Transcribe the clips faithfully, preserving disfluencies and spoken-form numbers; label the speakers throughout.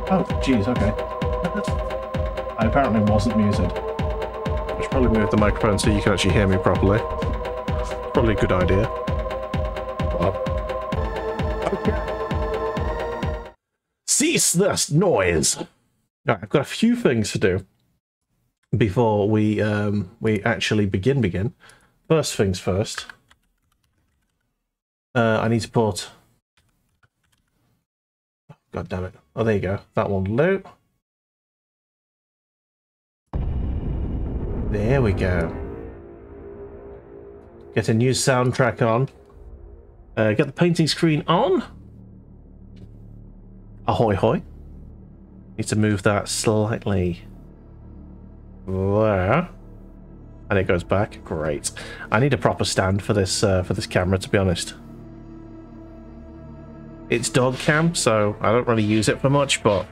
Speaker 1: Oh, jeez, okay. I apparently wasn't muted.
Speaker 2: I should probably move the microphone so you can actually hear me properly. Probably a good idea. Okay. Cease this noise! Right, I've got a few things to do before we um, we actually begin begin. First things first. Uh, I need to put... God damn it. Oh, there you go. That one low. There we go. Get a new soundtrack on. Uh, get the painting screen on. Ahoy hoy. Need to move that slightly. There. And it goes back. Great. I need a proper stand for this uh, for this camera, to be honest. It's dog cam, so I don't really use it for much, but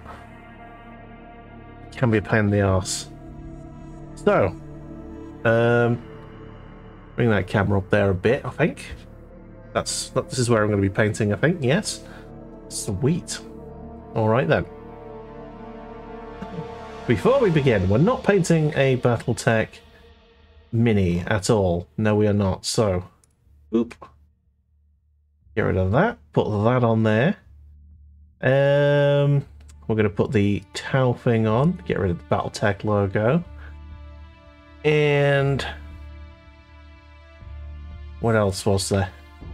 Speaker 2: it can be a pain in the arse. So, um, bring that camera up there a bit, I think. That's, that, this is where I'm going to be painting, I think, yes. Sweet. Alright then. Before we begin, we're not painting a Battletech Mini at all. No, we are not, so, oop. Get rid of that. Put that on there. Um, we're going to put the towel thing on. Get rid of the Battletech logo. And what else was there?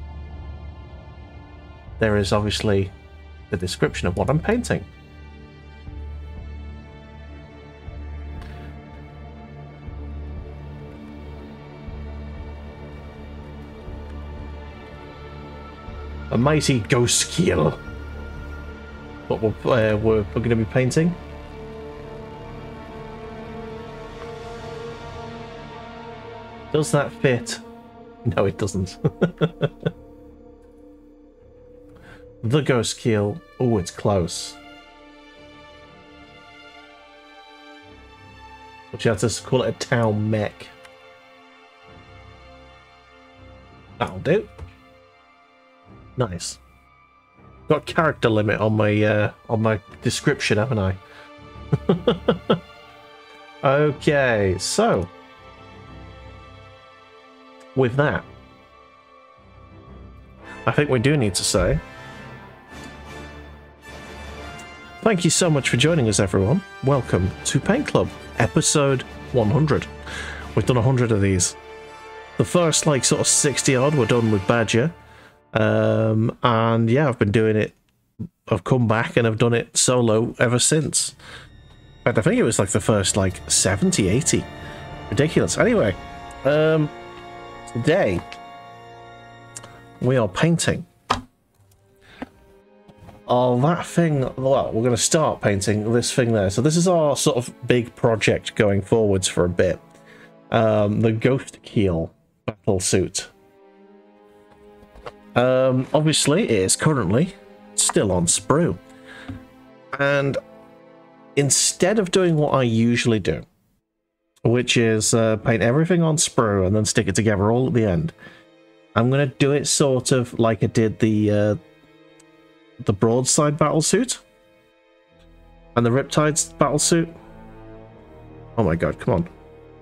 Speaker 2: There is obviously the description of what I'm painting. A mighty ghost keel. What we're, uh, we're, we're going to be painting. Does that fit? No, it doesn't. The ghost keel. Oh, it's close. But you have to call it a town mech. That'll do. Nice. Got character limit on my uh, on my description, haven't I? Okay, so with that, I think we do need to say thank you so much for joining us, everyone. Welcome to Paint Club, episode one hundred. We've done one hundred of these. The first, like, sort of sixty odd were done with Badger. Um, and yeah, I've been doing it. I've come back and I've done it solo ever since. In fact, I think it was like the first like seventy, eighty. Ridiculous. Anyway, um, today we are painting. Oh, that thing. Well, we're going to start painting this thing there. So this is our sort of big project going forwards for a bit. Um, the Ghost Keel battle suit. Um, obviously, it is currently still on sprue. And instead of doing what I usually do, which is uh, paint everything on sprue and then stick it together all at the end, I'm going to do it sort of like I did the uh, the broadside battlesuit and the Riptide's battlesuit. Oh my god, come on.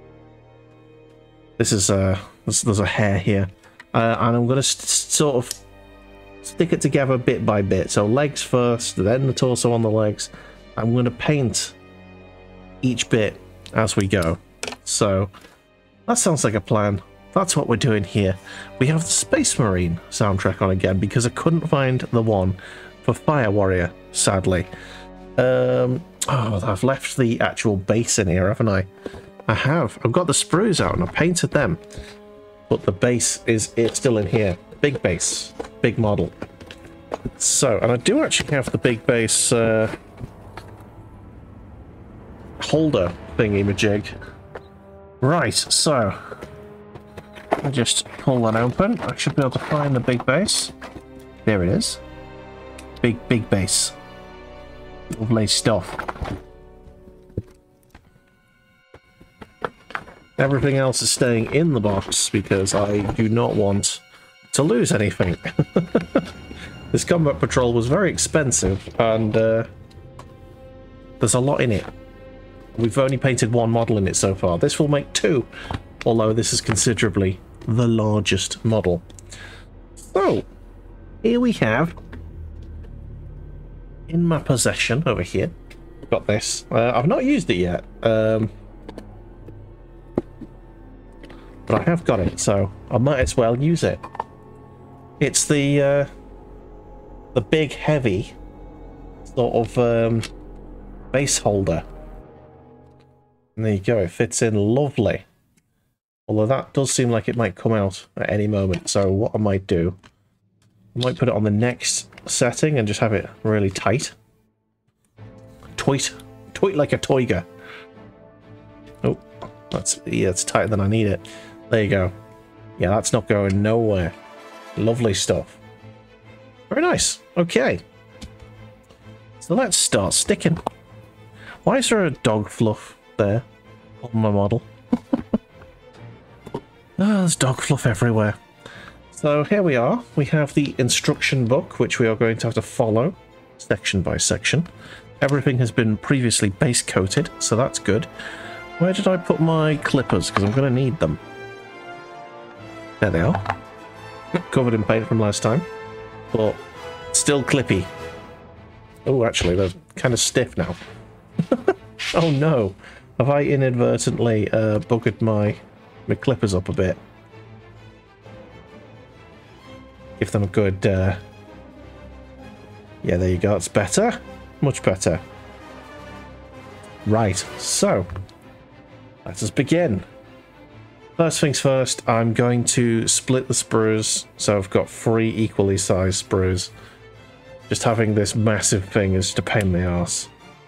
Speaker 2: This is, uh, there's, there's a hair here. Uh, and I'm going to sort of stick it together bit by bit. So legs first, then the torso on the legs. I'm going to paint each bit as we go. So that sounds like a plan. That's what we're doing here. We have the Space Marine soundtrack on again because I couldn't find the one for Fire Warrior, sadly. Um, oh, I've left the actual base in here, haven't I? I have. I've got the sprues out and I painted them. But the base is it's still in here. Big base. Big model. So, and I do actually have the big base uh, holder thingy-majig. Right, so I just pull that open. I should be able to find the big base. There it is. Big, big base. Lovely stuff. Everything else is staying in the box because I do not want to lose anything. This combat patrol was very expensive, and uh, There's a lot in it. We've only painted one model in it so far. This will make two, although this is considerably the largest model. So, here we have, in my possession over here, I've got this. Uh, I've not used it yet, um, but I have got it, so I might as well use it. It's the uh, the big, heavy sort of um, base holder. And there you go, it fits in lovely. Although that does seem like it might come out at any moment, so what I might do, I might put it on the next setting and just have it really tight. Toit. Toit like a toiger. Oh, that's, yeah, it's tighter than I need it. There you go. Yeah, that's not going nowhere. Lovely stuff. Very nice. Okay. So let's start sticking. Why is there a dog fluff there on my model? Oh, there's dog fluff everywhere. So here we are. We have the instruction book, which we are going to have to follow section by section. Everything has been previously base coated, so that's good. Where did I put my clippers? Because I'm going to need them. There they are. Covered in paint from last time, but still clippy. Oh, actually, they're kind of stiff now. Oh no, have I inadvertently uh, buggered my, my clippers up a bit? Give them a good... Uh... Yeah, there you go, it's better. Much better. Right, so, let us begin. First things first, I'm going to split the sprues, so I've got three equally sized sprues. Just having this massive thing is just a pain in the arse.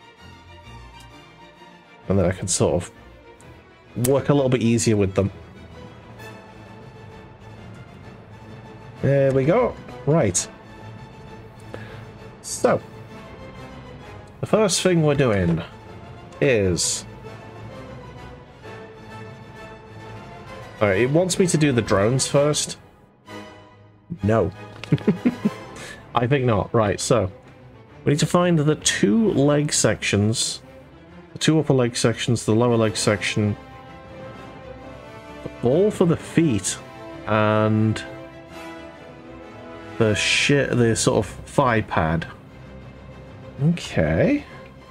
Speaker 2: And then I can sort of work a little bit easier with them. There we go. Right. So, the first thing we're doing is... Alright, it wants me to do the drones first. No. I think not. Right, so we need to find the two leg sections, the two upper leg sections, the lower leg section, the ball for the feet, and the shit, the sort of thigh pad. Okay.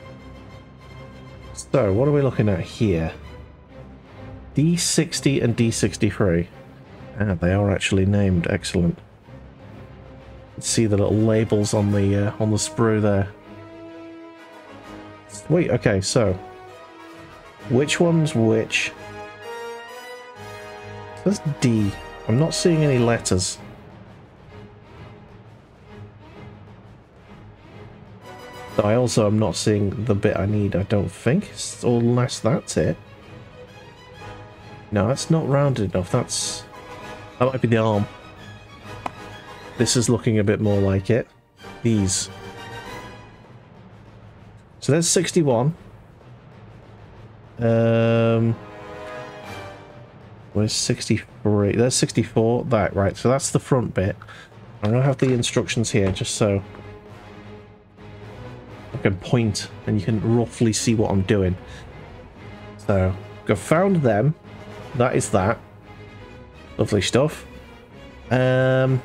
Speaker 2: So, what are we looking at here? D sixty and D sixty-three. Ah, they are actually named. Excellent. Let's see the little labels on the uh, on the sprue there. Wait, okay, so which one's which? That's D. I'm not seeing any letters. I also am not seeing the bit I need, I don't think, unless that's it. No, that's not rounded enough. That's... That might be the arm. This is looking a bit more like it. These. So there's sixty-one. Um... Where's sixty-three? There's sixty-four. That, right. So that's the front bit. I'm going to have the instructions here, just so I can point and you can roughly see what I'm doing. So, I've found them. That is that. Lovely stuff. Um,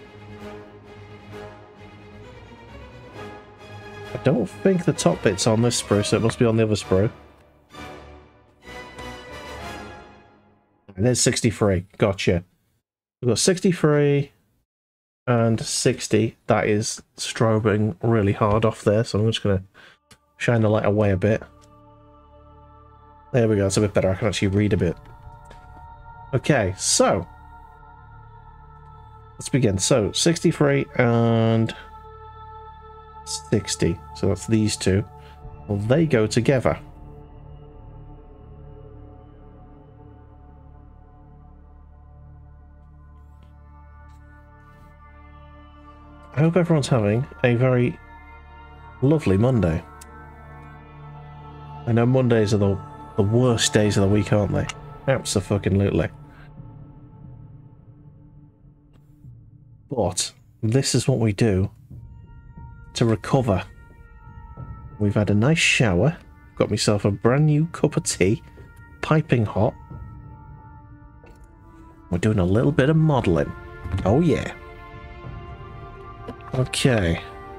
Speaker 2: I don't think the top bit's on this sprue, so it must be on the other sprue. And there's sixty-three. Gotcha. We've got sixty-three and sixty. That is strobing really hard off there, so I'm just going to shine the light away a bit. There we go. That's a bit better. I can actually read a bit. Okay, so let's begin. So sixty-three and sixty. So that's these two. Well, they go together. I hope everyone's having a very lovely Monday. I know Mondays are the, the worst days of the week, aren't they? Abso-fucking-lutely. But this is what we do to recover We've had a nice shower. Got myself a brand new cup of tea. Piping hot. We're doing a little bit of modelling. Oh yeah. Okay.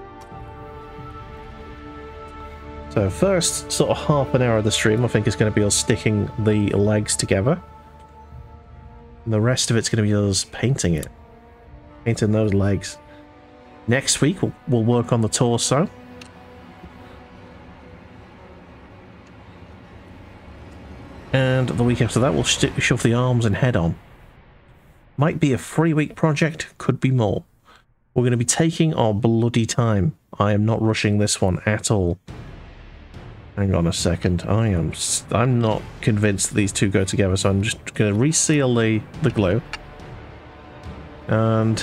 Speaker 2: So first sort of half an hour of the stream I think is going to be us sticking the legs together. And the rest of it's going to be us painting it. Painting those legs. Next week we'll, we'll work on the torso. And the week after that we'll sh shove the arms and head on. Might be a three week project, could be more. We're going to be taking our bloody time. I am not rushing this one at all. Hang on a second. I am I'm not convinced that these two go together, so I'm just going to reseal the, the glue. And...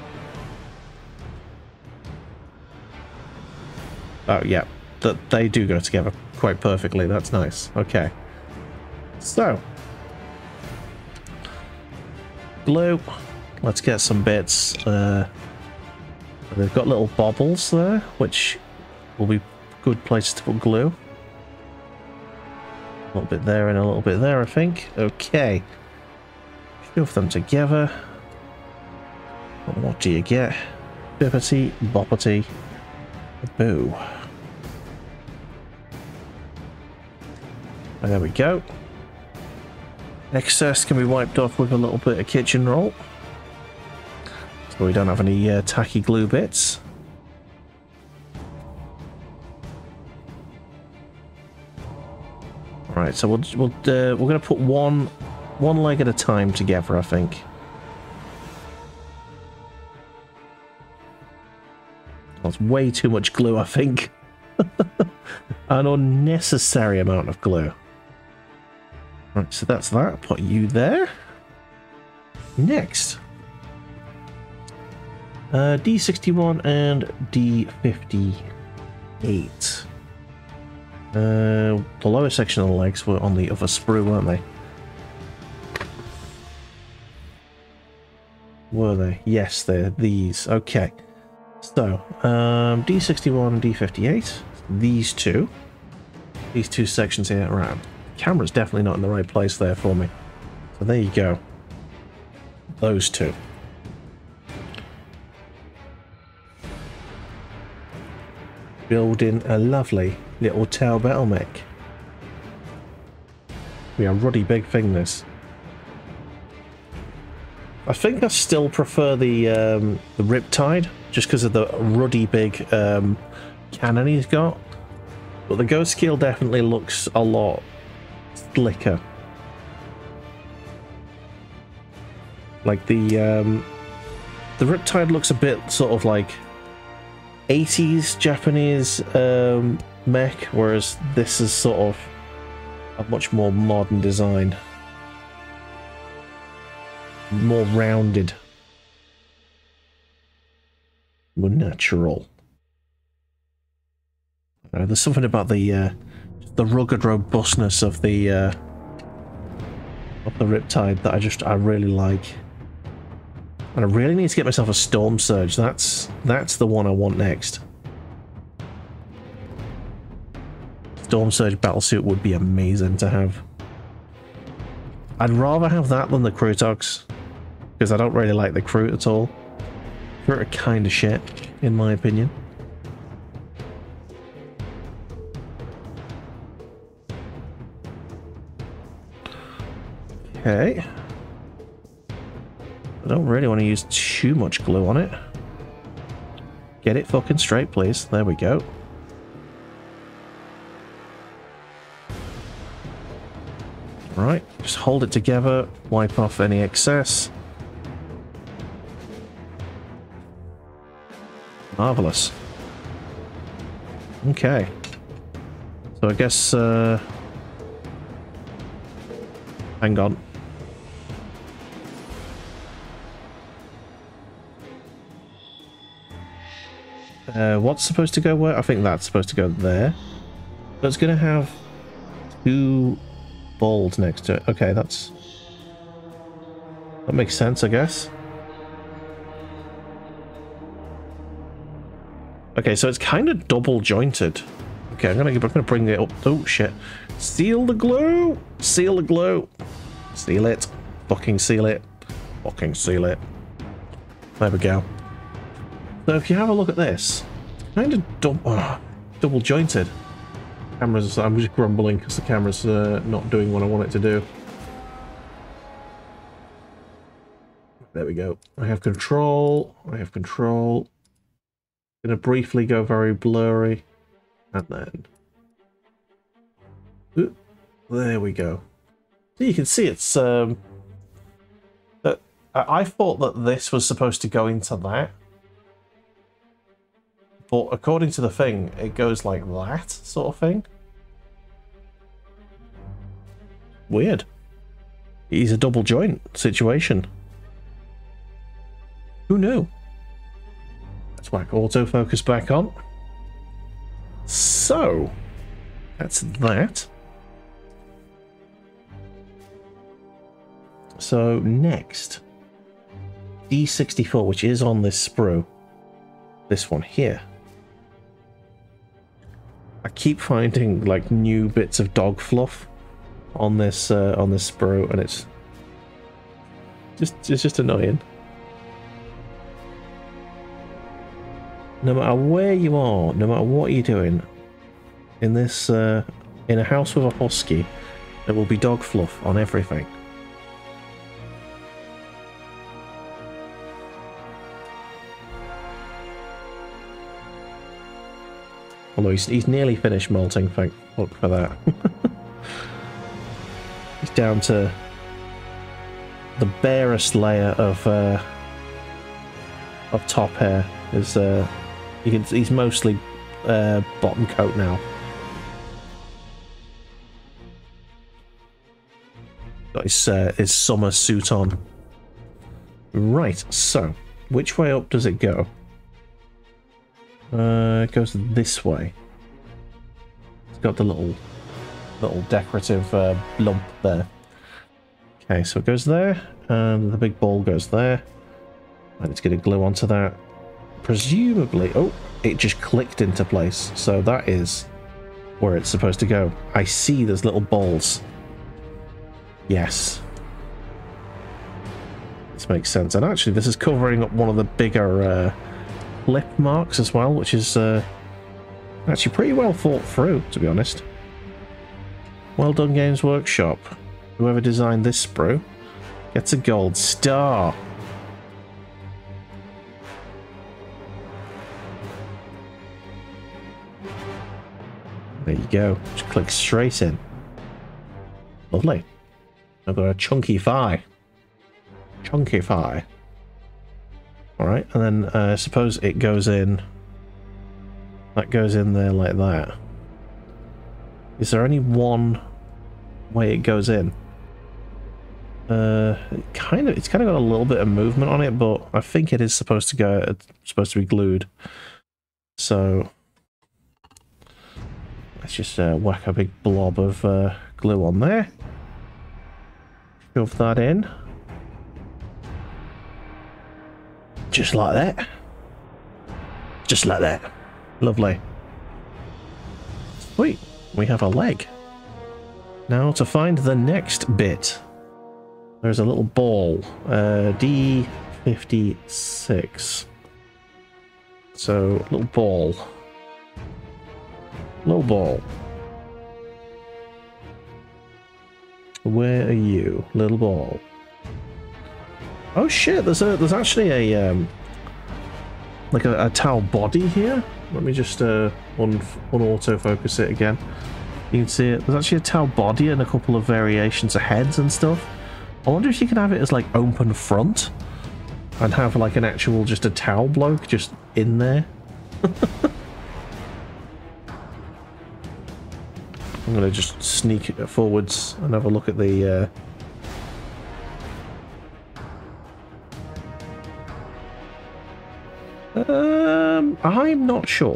Speaker 2: oh, yeah. That they do go together quite perfectly. That's nice. Okay. So. Glue. Let's get some bits. Uh, they've got little bobbles there, which will be good places to put glue. A little bit there and a little bit there, I think. Okay. Shove them together. What do you get? Bippity, boppity, boo. And there we go. Excess can be wiped off with a little bit of kitchen roll. So we don't have any uh, tacky glue bits. Right, so we'll, we'll uh, we're going to put one one leg at a time together, I think. That's way too much glue, I think. An unnecessary amount of glue. Right, so that's that. Put you there. Next. Uh, D sixty-one and D fifty-eight. Uh, the lower section of the legs were on the other sprue, weren't they? Were they? Yes, they're these. Okay. So, um, D sixty-one and D fifty-eight. These two. These two sections here. Right. The camera's definitely not in the right place there for me. So there you go. Those two. Building a lovely little tail bottleneck. We are ruddy big thing, this. I think I still prefer the um, the Riptide, just because of the ruddy big um, cannon he's got. But the Ghost Keel definitely looks a lot slicker. Like the um, the Riptide looks a bit sort of like eighties Japanese um, mech, whereas this is sort of a much more modern design. More rounded. More natural. Uh, there's something about the uh, the rugged robustness of the uh, of the Riptide that I just I really like. And I really need to get myself a Storm Surge. That's that's the one I want next. Storm Surge battlesuit would be amazing to have. I'd rather have that than the Crutox, because I don't really like the Crute at all. Crute are kind of shit, in my opinion. Okay. I don't really want to use too much glue on it. Get it fucking straight, please. There we go. Right, just hold it together, wipe off any excess. Marvelous. Okay. So I guess, uh... hang on. Uh, what's supposed to go where? I think that's supposed to go there. So it's going to have two balls next to it. Okay, that's... that makes sense, I guess. Okay, so it's kind of double jointed. Okay, I'm gonna, I'm gonna bring it up. Oh shit! Seal the glue. Seal the glue. Seal it. Fucking seal it. Fucking seal it. There we go. So if you have a look at this, it's kind of dub oh, double jointed. Camera's. I'm just grumbling because the camera's uh, not doing what I want it to do. There we go. I have control. I have control. Gonna briefly go very blurry. And then... Ooh, there we go. So you can see it's... Um, that I, I thought that this was supposed to go into that. But according to the thing, it goes like that sort of thing. Weird. He's a double joint situation. Who knew? Let's whack autofocus back on. So, that's that. So, next. D sixty-four, which is on this sprue. This one here. I keep finding, like, new bits of dog fluff on this, uh, on this sprue, and it's just, it's just annoying. No matter where you are, no matter what you're doing, in this, uh, in a house with a husky, there will be dog fluff on everything. Although he's, he's nearly finished molting, thank fuck for that. He's down to the barest layer of, uh, of top hair. Is, uh, You can, he's mostly uh, bottom coat now. Got his, uh, his summer suit on. Right, so, which way up does it go? Uh, it goes this way. It's got the little, little decorative uh, lump there. Okay, so it goes there, and the big ball goes there. And it's going to glue onto that. Presumably, oh, it just clicked into place, so that is where it's supposed to go. I see there's little balls. Yes. This makes sense. And actually, this is covering up one of the bigger uh, lip marks as well, which is uh, actually pretty well thought through, to be honest. Well done, Games Workshop. Whoever designed this sprue gets a gold star. There you go. Just click straight in. Lovely. I've got a chunky thigh. Chunky thigh. Alright, and then uh, I suppose it goes in... That goes in there like that. Is there only one way it goes in? Uh, it kind of, it's kind of got a little bit of movement on it, but I think it is supposed to go, it's supposed to be glued. So... Let's just uh, whack a big blob of uh, glue on there. Shove that in. Just like that. Just like that. Lovely. Sweet. We have a leg. Now to find the next bit. There's a little ball. Uh, D fifty-six. So, little ball. Little ball. Where are you, little ball? Oh shit! There's a there's actually a um like a, a towel body here. Let me just uh un unauto-focus it again. You can see it. There's actually a towel body and a couple of variations of heads and stuff. I wonder if you can have it as like open front and have like an actual just a towel bloke just in there. I'm going to just sneak it forwards and have a look at the... Uh... Um, I'm not sure.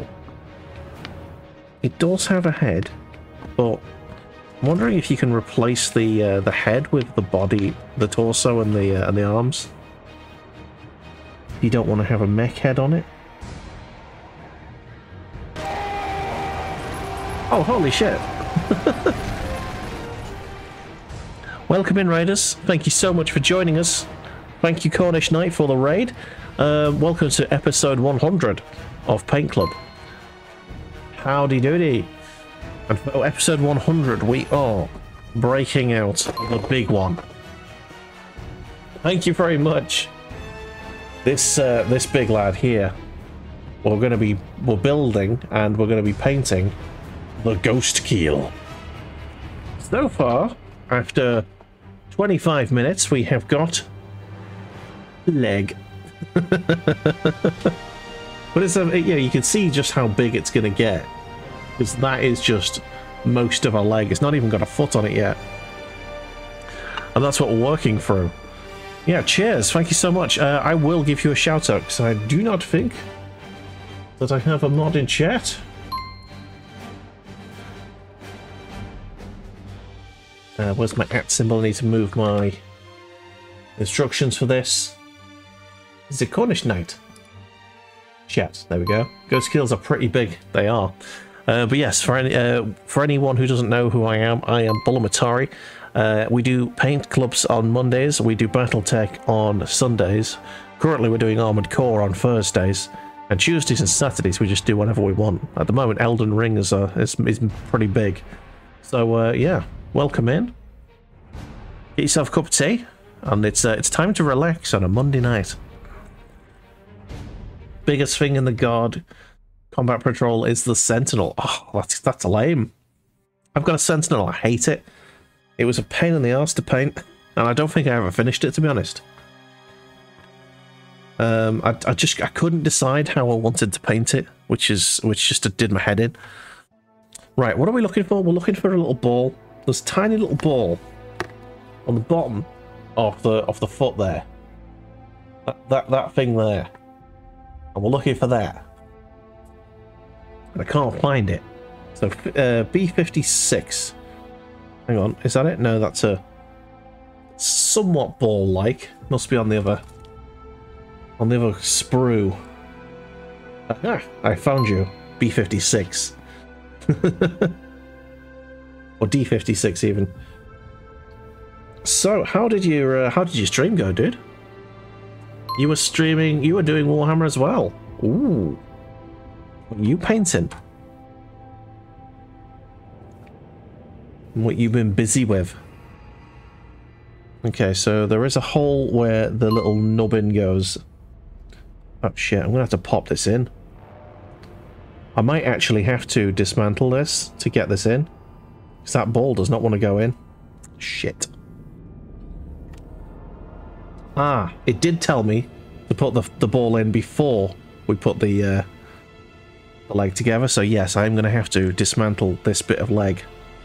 Speaker 2: It does have a head, but I'm wondering if you can replace the uh, the head with the body, the torso, and the uh, and the arms. You don't want to have a mech head on it. Oh, holy shit. Welcome in, raiders. Thank you so much for joining us. Thank you, Cornish Knight, for the raid. Uh, welcome to episode one hundred of Paint Club. Howdy doody. And for episode one hundred, we are breaking out the big one. Thank you very much. This uh, this big lad here, we're going to be we're building and we're going to be painting the Ghost Keel. So far, after twenty-five minutes, we have got leg. But it's a yeah, you can see just how big it's going to get, because that is just most of a leg. It's not even got a foot on it yet, and that's what we're working through. Yeah, cheers. Thank you so much. Uh, I will give you a shout out because I do not think that I have a mod in chat. Uh, where's my at symbol? I need to move my instructions for this. Is it Cornish Knight? Chat. There we go. Ghost Keels are pretty big. They are. Uh, but yes, for any uh, for anyone who doesn't know who I am, I am Bulamatari. Uh, we do paint clubs on Mondays. We do Battletech on Sundays. Currently, we're doing Armored Core on Thursdays, and Tuesdays and Saturdays we just do whatever we want. At the moment, Elden Ring is uh, is, is pretty big. So uh, yeah, welcome in. Get yourself a cup of tea, and it's uh, it's time to relax on a Monday night. Biggest thing in the Guard Combat Patrol is the Sentinel. Oh, that's that's lame. I've got a Sentinel. I hate it. It was a pain in the arse to paint, and I don't think I ever finished it, to be honest. Um, I, I just I couldn't decide how I wanted to paint it, which is which just did my head in. Right, what are we looking for? We're looking for a little ball. There's a tiny little ball on the bottom of the of the foot there. That that, that thing there. And we're looking for that. And I can't find it. So uh, B fifty-six. Hang on, is that it? No, that's a somewhat ball-like. Must be on the other on the other sprue. Aha! I found you. B fifty-six. Or D fifty-six even. So, how did your uh, how did your stream go, dude? You were streaming. You were doing Warhammer as well. Ooh. What are you painting? What you've been busy with? Okay, so there is a hole where the little nubbin goes. Oh shit! I'm gonna have to pop this in. I might actually have to dismantle this to get this in, because that ball does not want to go in. Shit. Ah, it did tell me to put the, the ball in before we put the, uh, the leg together, so yes, I'm going to have to dismantle this bit of leg.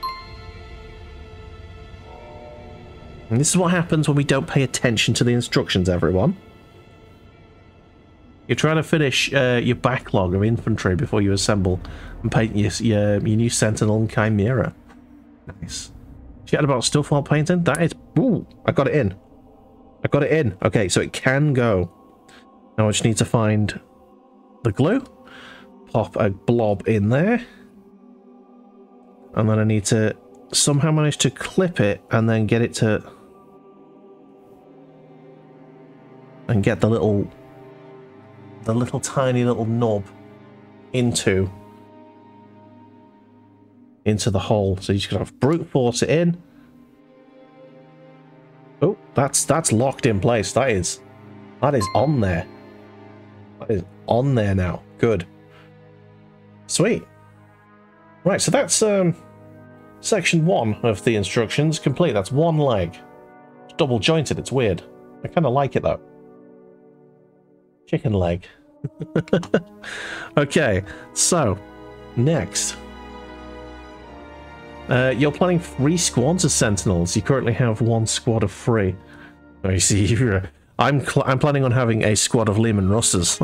Speaker 2: And this is what happens when we don't pay attention to the instructions, everyone. You're trying to finish uh, your backlog of infantry before you assemble and paint your, your, your new Sentinel and Chimera. Nice. Chat about stuff while painting? That is... Ooh, I got it in. I got it in. Okay, so it can go. Now I just need to find the glue. Pop a blob in there. And then I need to somehow manage to clip it and then get it to... And get the little... The little tiny little knob into... Into the hole. So you just gotta brute force it in. Oh, that's that's locked in place. That is that is on there. That is on there now. Good. Sweet. Right, so that's um section one of the instructions complete. That's one leg. It's double jointed, it's weird. I kinda like it though. Chicken leg. Okay, so next. Uh, you're planning three squads of Sentinels. You currently have one squad of three. Oh, you see, you're, I'm I'm planning on having a squad of Lehman Russes.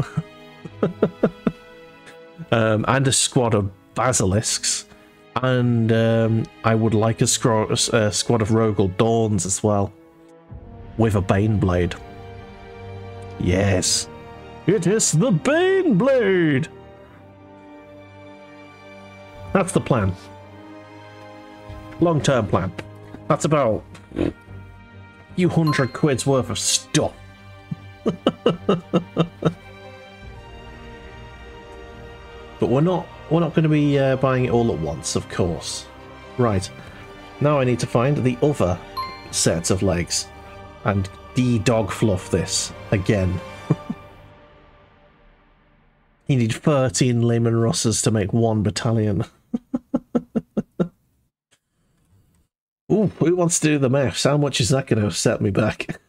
Speaker 2: um, and a squad of Basilisks. And um, I would like a, scro a squad of Rogel Dawns as well. With a Baneblade. Yes. It is the Baneblade! That's the plan. Long-term plan. That's about a few hundred quid's worth of stuff. But we're not we're not going to be uh, buying it all at once, of course. Right. Now I need to find the other sets of legs and de-dog fluff this again. You need thirteen Lehman Russes to make one battalion. Ooh, who wants to do the maths? How much is that going to set me back?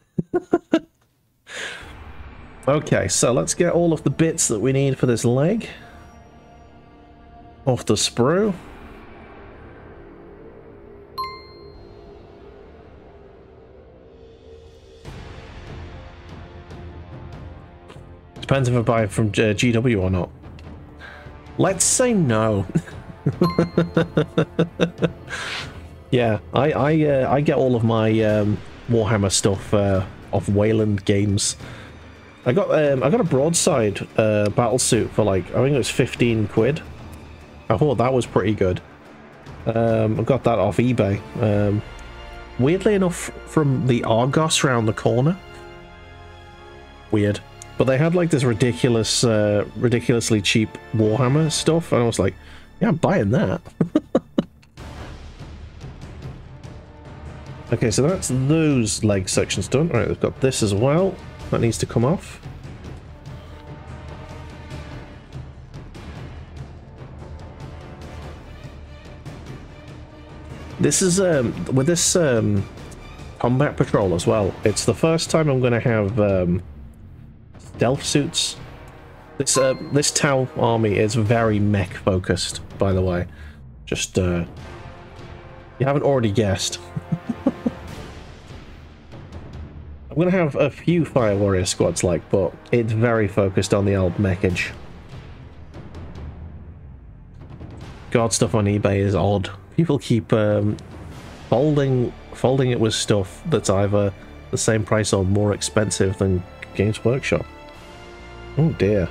Speaker 2: Okay, so let's get all of the bits that we need for this leg off the sprue. Depends if I buy it from uh, G W or not. Let's say no. Yeah, I I uh, I get all of my um, Warhammer stuff uh, off Wayland Games. I got um, I got a broadside uh, battle suit for like I think it was fifteen quid. I thought that was pretty good. Um, I got that off eBay. Um, weirdly enough, from the Argos round the corner. Weird. But they had like this ridiculous, uh, ridiculously cheap Warhammer stuff, and I was like, yeah, I'm buying that. Okay, so that's those leg sections done. Alright, we've got this as well. That needs to come off. This is, um, with this um, combat patrol as well, it's the first time I'm going to have um, stealth suits. This uh, this Tau army is very mech focused, by the way. Just, uh, you haven't already guessed. I'm going to have a few Fire Warrior squads like, but it's very focused on the old mechage. God, stuff on eBay is odd. People keep um, folding, folding it with stuff that's either the same price or more expensive than Games Workshop. Oh dear.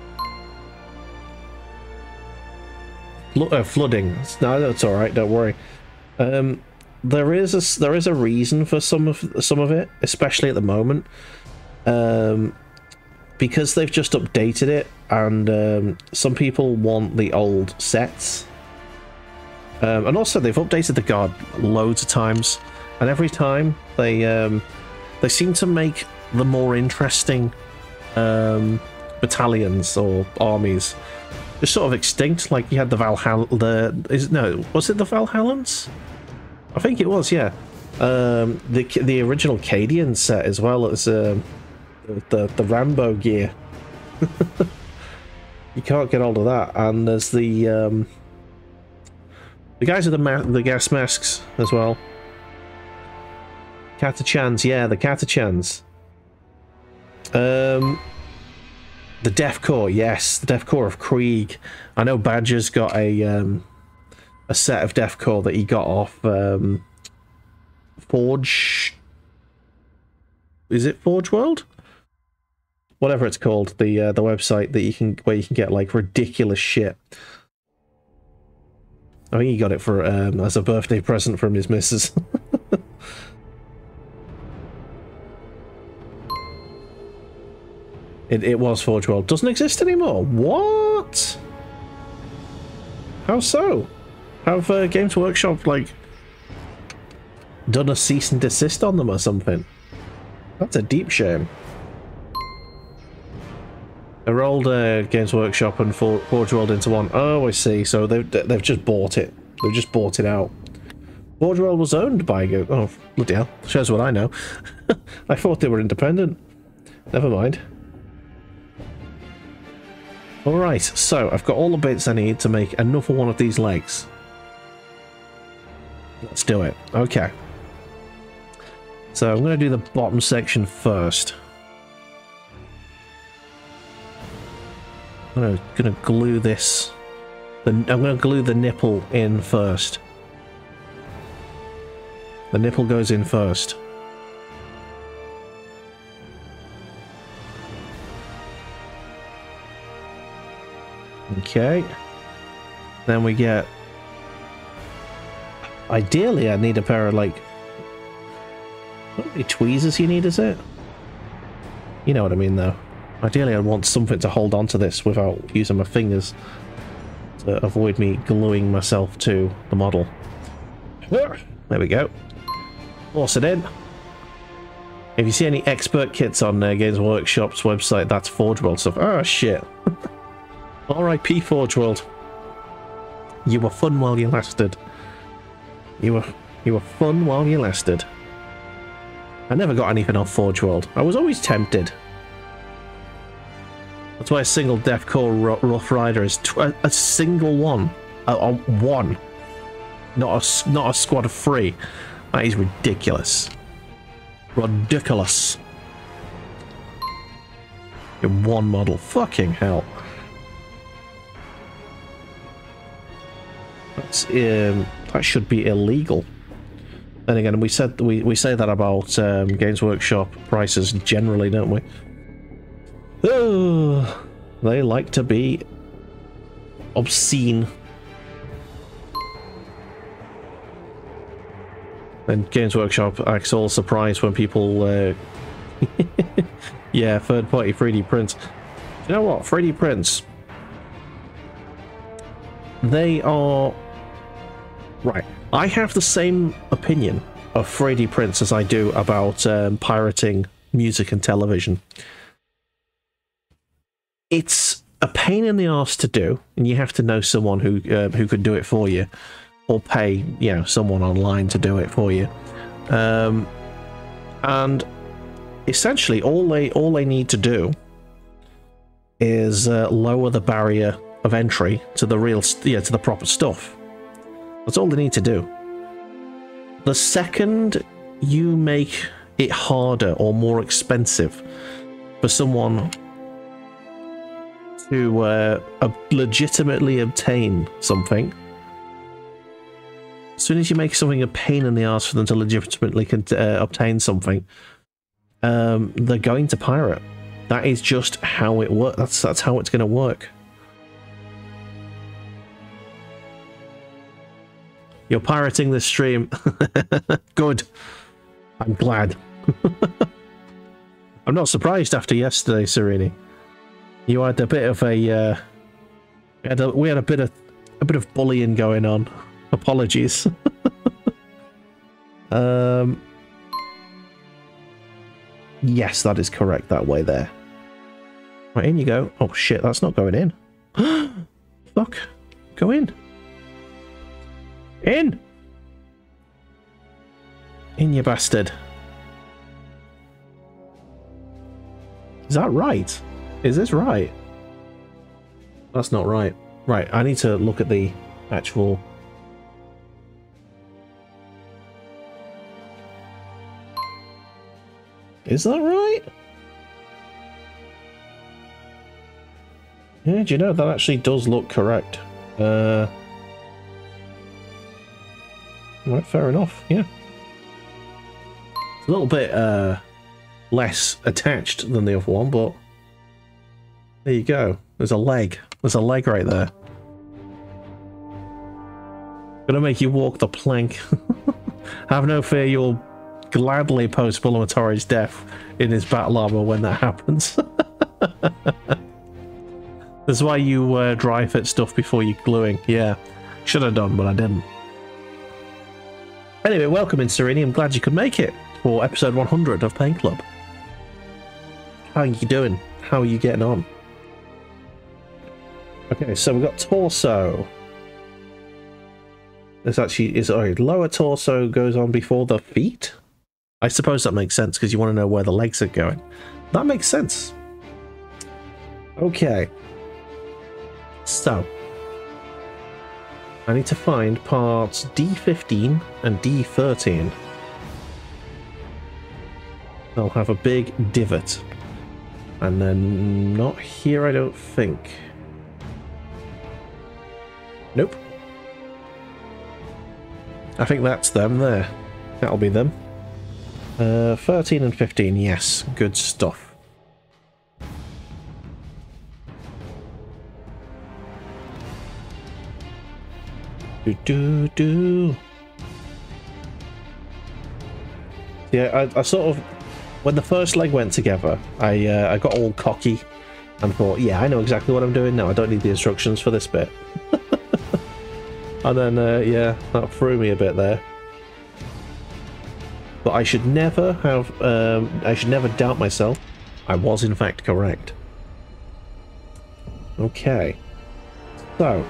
Speaker 2: Flo uh, flooding. No, that's all right. Don't worry. Um, there is a there is a reason for some of some of it, especially at the moment, um, because they've just updated it, and um, some people want the old sets. Um, and also, they've updated the guard loads of times, and every time they um, they seem to make the more interesting um, battalions or armies just sort of extinct. Like you had the Valhalla, the is no, was it the Valhallans? I think it was, yeah. Um, the the original Cadian set as well as um, the the Rambo gear. You can't get hold of that, and there's the. Um, The guys with the, ma the gas masks as well. Catachans, yeah, the Catachans. Um, the Death Corps, yes, the Death Corps of Krieg. I know Badger's got a um, a set of Death Corps that he got off um, Forge. Is it Forge World? Whatever it's called, the uh, the website that you can where you can get like ridiculous shit. I think he got it for um, as a birthday present from his missus. it, it was Forge World. Doesn't exist anymore. What? How so? Have uh, Games Workshop, like, done a cease and desist on them or something? That's a deep shame. They rolled uh, Games Workshop and For Forge World into one. Oh, I see. So they've, they've just bought it. They've just bought it out. Forge World was owned by... Go oh, bloody hell. Shows what I know. I thought they were independent. Never mind. Alright, so I've got all the bits I need to make another one of these legs. Let's do it. Okay. So I'm going to do the bottom section first. I'm gonna, gonna glue this. The, I'm gonna glue the nipple in first. The nipple goes in first. Okay. Then we get Ideally, I need a pair of, like... Not really tweezers you need, is it? You know what I mean, though. Ideally, I want something to hold onto this without using my fingers to avoid me gluing myself to the model. There we go. Force it in. If you see any expert kits on uh, Games Workshop's website, that's Forge World stuff. Oh, shit. R I P Forge World. You were fun while you lasted. You were, you were fun while you lasted. I never got anything off Forge World. I was always tempted. That's why a single Deathcore Rough Rider is tw a, a single one. A, a one. Not a, not a squad of three. That is ridiculous. Ridiculous. In one model. Fucking hell. That's, um, that should be illegal. Then again, we said we, we say that about um, Games Workshop prices generally, don't we? Oh, they like to be obscene. And Games Workshop acts all surprised when people, uh, yeah, third-party three D prints. You know what? three D prints, they are right. I have the same opinion of three D prints as I do about um, pirating music and television. It's a pain in the arse to do, and you have to know someone who uh, who could do it for you, or pay, you know, someone online to do it for you. Um, and essentially, all they all they need to do is uh, lower the barrier of entry to the real, yeah, to the proper stuff. That's all they need to do. The second you make it harder or more expensive for someone to uh, uh, legitimately obtain something, as soon as you make something a pain in the ass for them to legitimately uh, obtain something, um, they're going to pirate. That is just how it works. That's that's how it's going to work. You're pirating this stream. Good. I'm glad. I'm not surprised after yesterday, Serini. You had a bit of a, uh, we had a, we had a bit of a bit of bullying going on. Apologies. um, yes, that is correct. That way there. Right, in you go. Oh shit, that's not going in. Fuck. Go in. In. In, you bastard. Is that right? Is this right? That's not right. Right, I need to look at the actual... Is that right? Yeah, do you know, that actually does look correct. Uh... Right, fair enough, yeah. It's a little bit uh, less attached than the other one, but... There you go. There's a leg. There's a leg right there. Gonna make you walk the plank. Have no fear, you'll gladly post Bulamatari's death in his battle armor when that happens. That's why you uh, dry fit stuff before you gluing. Yeah, should have done, but I didn't. Anyway, welcome in, Serini. I'm glad you could make it for episode one hundred of Paint Club. How are you doing? How are you getting on? Okay, so we've got torso. This actually is, oh, lower torso goes on before the feet? I suppose that makes sense because you want to know where the legs are going. That makes sense. Okay. So. I need to find parts D fifteen and D thirteen. They'll have a big divot. And then not here, I don't think. Nope. I think that's them there. That'll be them. Uh, thirteen and fifteen, yes. Good stuff. Do do do. Yeah, I, I sort of, when the first leg went together, I uh, I got all cocky and thought, yeah, I know exactly what I'm doing now. I don't need the instructions for this bit. And then, uh, yeah, that threw me a bit there. But I should never have, um, I should never doubt myself. I was in fact correct. Okay. So.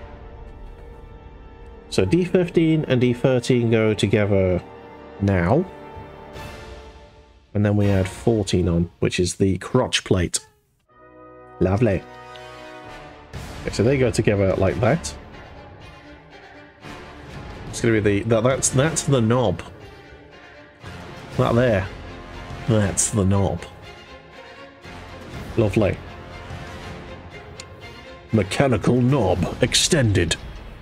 Speaker 2: So D fifteen and D thirteen go together now. And then we add fourteen on, which is the crotch plate. Lovely. Okay, so they go together like that. It's gonna be the that, that's that's the knob. That there. That's the knob. Lovely. Mechanical knob extended.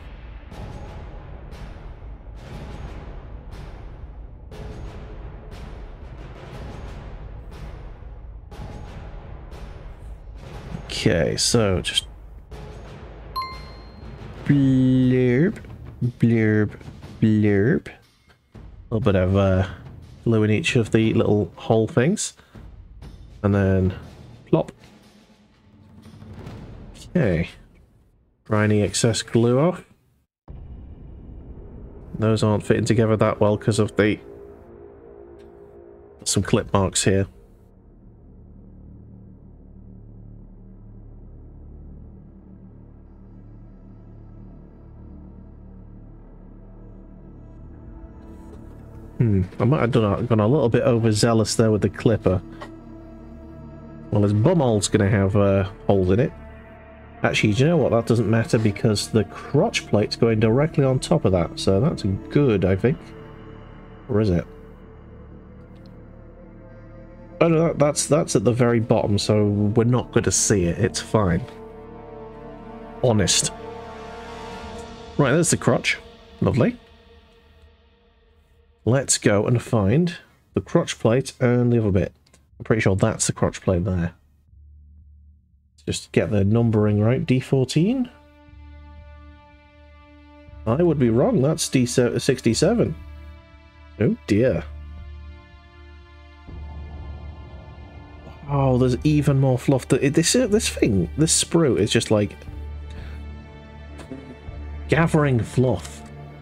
Speaker 2: Okay, so just blurb, blurb, blurb. A little bit of uh, glue in each of the little hole things, and then plop. Okay, dry any excess glue off. Those aren't fitting together that well because of the some clip marks here. Hmm, I might have done a, gone a little bit overzealous there with the clipper. Well, this bumhole's going to have uh, holes in it. Actually, do you know what? That doesn't matter because the crotch plate's going directly on top of that, so that's good, I think. Or is it? Oh no, that, that's that's at the very bottom, so we're not going to see it. It's fine. Honest. Right, there's the crotch. Lovely. Let's go and find the crotch plate and the other bit. I'm pretty sure that's the crotch plate there. Just get the numbering right. D fourteen? I would be wrong. That's D sixty-seven. Oh dear. Oh, there's even more fluff. This, this thing, this sprue is just like gathering fluff.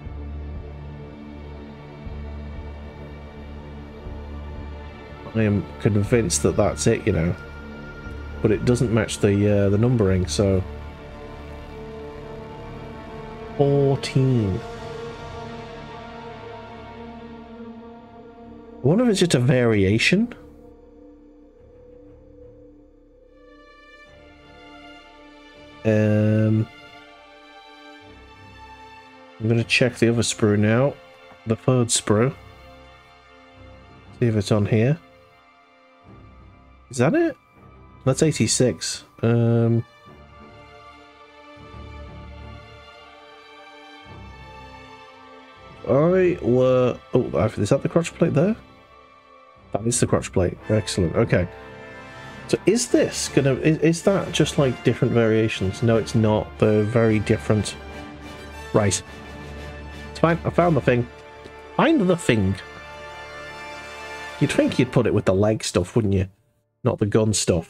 Speaker 2: I am convinced that that's it, you know. But it doesn't match the uh, the numbering, so fourteen. I wonder if it's just a variation. Um, I'm gonna check the other sprue now, the third sprue. See if it's on here. Is that it? That's eighty-six. Um, I were... Oh, is that the crotch plate there? That is the crotch plate. Excellent. Okay. So is this gonna... Is, is that just like different variations? No, it's not. They're very different. Right. It's fine. I found the thing. Find the thing. You'd think you'd put it with the leg stuff, wouldn't you? Not the gun stuff.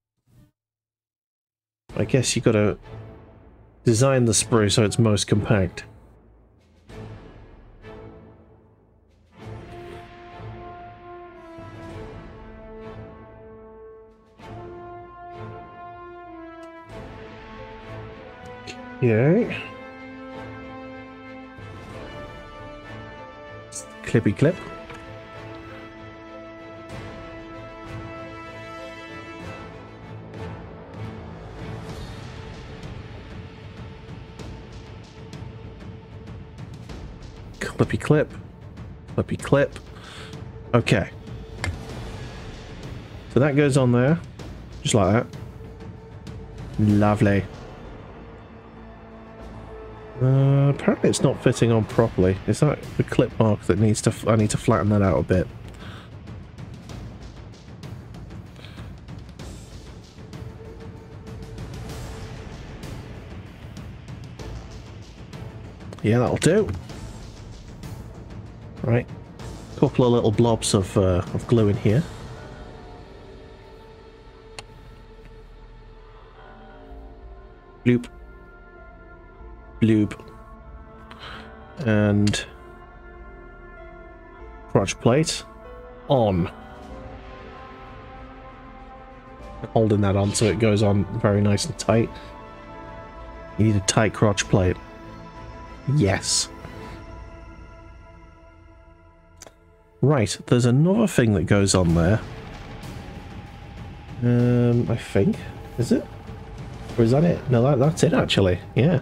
Speaker 2: I guess you gotta design the sprue so it's most compact. Okay. Clippy clip. Clippy clip. Clippy clip. Okay. So that goes on there. Just like that. Lovely. Uh, apparently it's not fitting on properly. Is that the clip mark that needs to... I need to flatten that out a bit. Yeah, that'll do. Right. couple of little blobs of, uh, of glue in here. Bloop. Bloop. And crotch plate on. Holding that on so it goes on very nice and tight. You need a tight crotch plate. Yes. Right, there's another thing that goes on there. Um, I think. Is it? Or is that it? No, that, that's it actually. Yeah.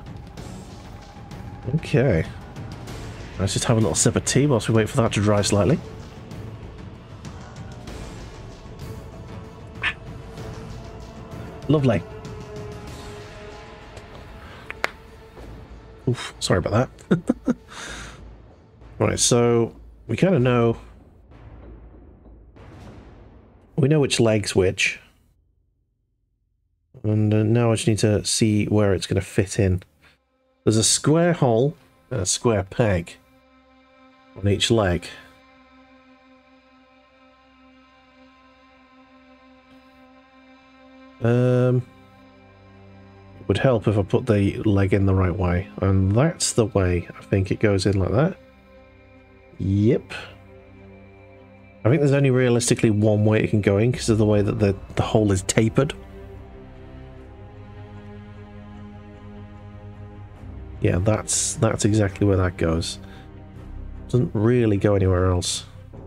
Speaker 2: Okay. Let's just have a little sip of tea whilst we wait for that to dry slightly. Lovely. Oof, sorry about that. Right, so we kind of know... We know which leg's which. And uh, now I just need to see where it's going to fit in. There's a square hole and a square peg on each leg. Um, it would help if I put the leg in the right way. And that's the way I think it goes in like that. Yep. I think there's only realistically one way it can go in because of the way that the, the hole is tapered. Yeah, that's that's exactly where that goes. Doesn't really go anywhere else.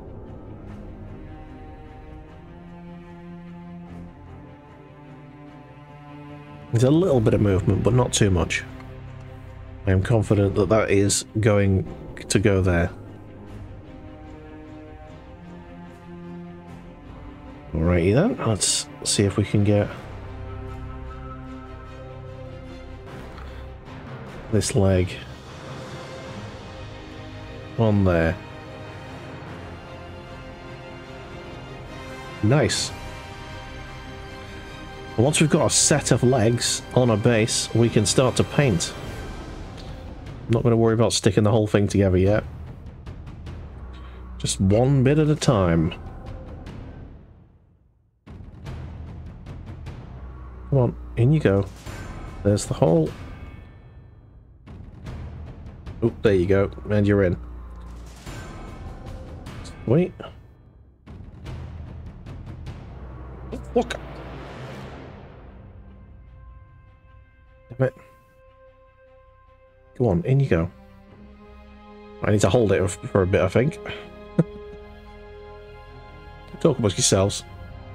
Speaker 2: There's a little bit of movement, but not too much. I am confident that that is going to go there. Alrighty then, let's see if we can get this leg on there. Nice. Once we've got a set of legs on a base, we can start to paint. I'm not going to worry about sticking the whole thing together yet. Just one bit at a time. Come on, in you go. There's the hole. Oh, there you go, and you're in. Wait. Look. Damn it. Go on, in you go. I need to hold it for a bit, I think. Talk amongst yourselves.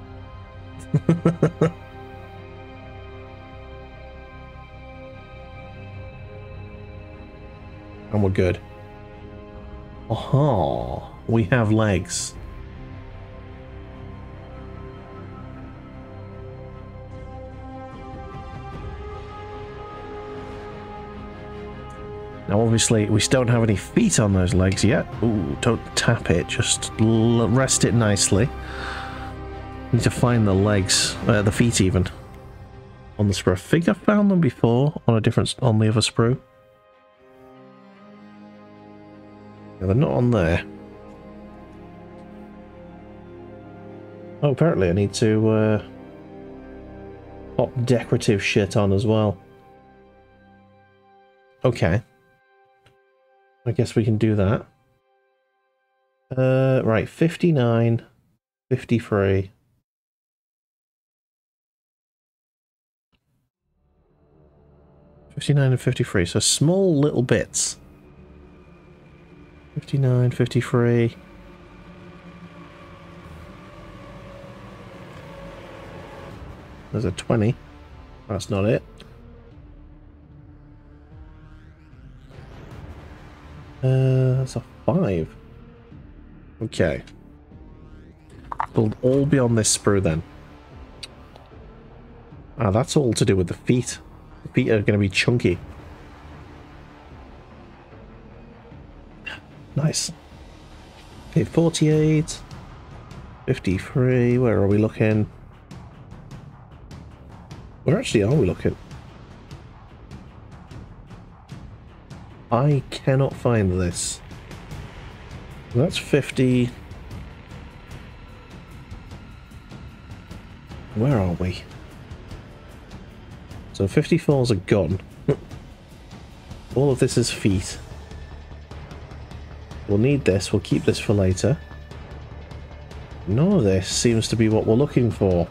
Speaker 2: And we're good. Aha, we have legs. Now obviously we still don't have any feet on those legs yet. Ooh, don't tap it, just l rest it nicely. Need to find the legs, uh, the feet even, on the sprue. I think I found them before on a different, on the other sprue. Yeah, they're not on there. Oh, apparently I need to uh, pop decorative shit on as well. Okay. I guess we can do that. Uh, right, fifty-nine, fifty-three. fifty-nine and fifty-three, so small little bits. fifty-nine, fifty-three. There's a twenty. That's not it. Uh, that's a five. Okay. We'll all be on this sprue then. Ah, that's all to do with the feet. The feet are going to be chunky. Nice. Okay, forty-eight. fifty-three. Where are we looking? Where actually are we looking? I cannot find this. That's fifty. Where are we? So fifty-fours are gone. All of this is feet. We'll need this. We'll keep this for later. None of this seems to be what we're looking for.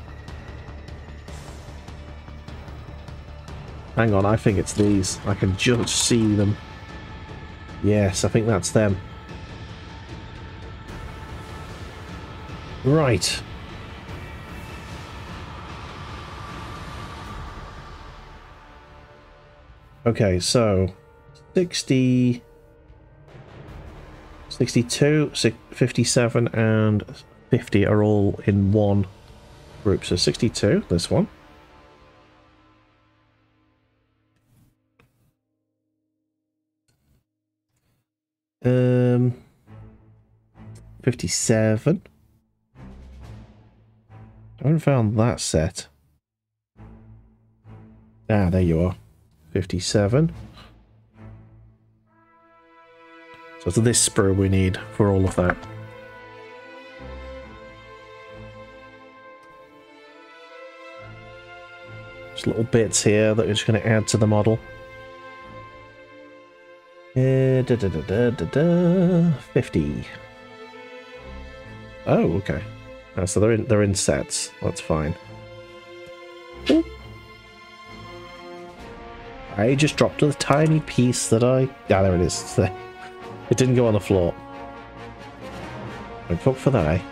Speaker 2: Hang on, I think it's these. I can just see them. Yes, I think that's them. Right. Okay, so sixty, sixty-two, fifty-seven, and fifty are all in one group. So sixty-two, this one. Um, fifty-seven. I haven't found that set. Ah, there you are. fifty-seven. So it's this sprue we need for all of that. Just little bits here that we're just going to add to the model. Uh, da, da, da, da, da, da, fifty. Oh, okay. Oh, so they're in, they're in sets. That's fine. Ooh. I just dropped a tiny piece that I... Ah, there it is. It didn't go on the floor. I'd fuck for that, eh?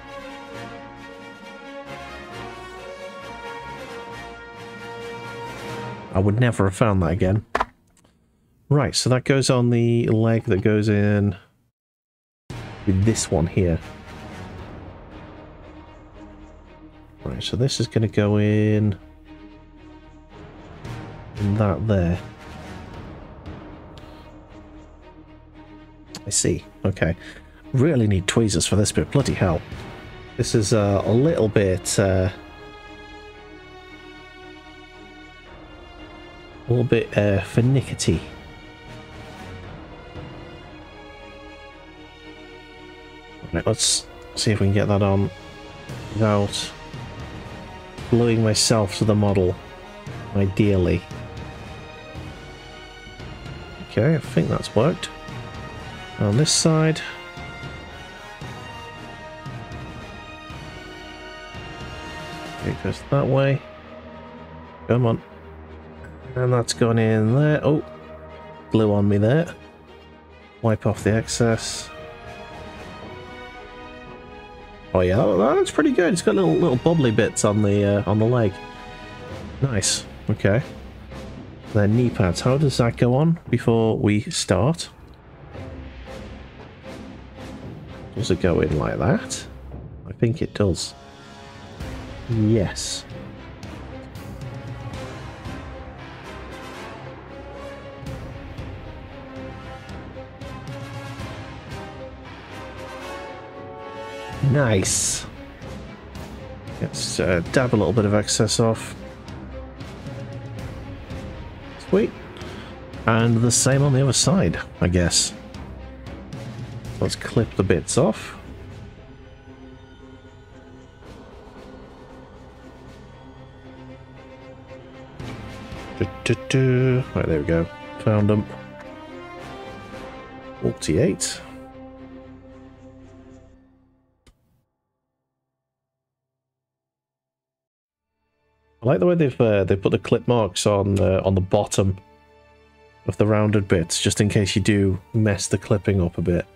Speaker 2: I would never have found that again. Right, so that goes on the leg that goes in with this one here. Right, so this is going to go in... in that there. I see. Okay. Really need tweezers for this bit. Bloody hell. This is uh, a little bit... Uh, a little bit uh, finicky. Right, let's see if we can get that on without gluing myself to the model, ideally. Okay, I think that's worked. On this side. It goes that way. Come on. And that's gone in there. Oh, glue on me there. Wipe off the excess. Oh yeah, that, that's pretty good. It's got little little bubbly bits on the uh, on the leg. Nice. Okay. Then knee pads. How does that go on before we start? Does it go in like that? I think it does. Yes. Nice. Let's uh, dab a little bit of excess off. Sweet. And the same on the other side, I guess. Let's clip the bits off. Du -du -du. Right, there we go. Found them. forty-eight. I like the way they've uh, they put the clip marks on uh, on the bottom of the rounded bits, just in case you do mess the clipping up a bit.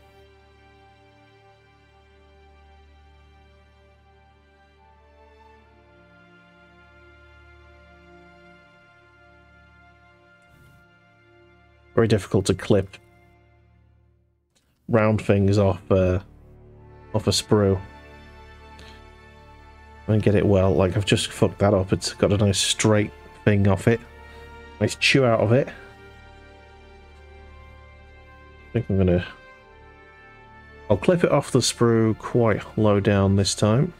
Speaker 2: Very difficult to clip round things off uh, off a sprue and get it well. Like, I've just fucked that up. It's got a nice straight thing off it, nice chew out of it. I think I'm gonna I'll clip it off the sprue quite low down this time.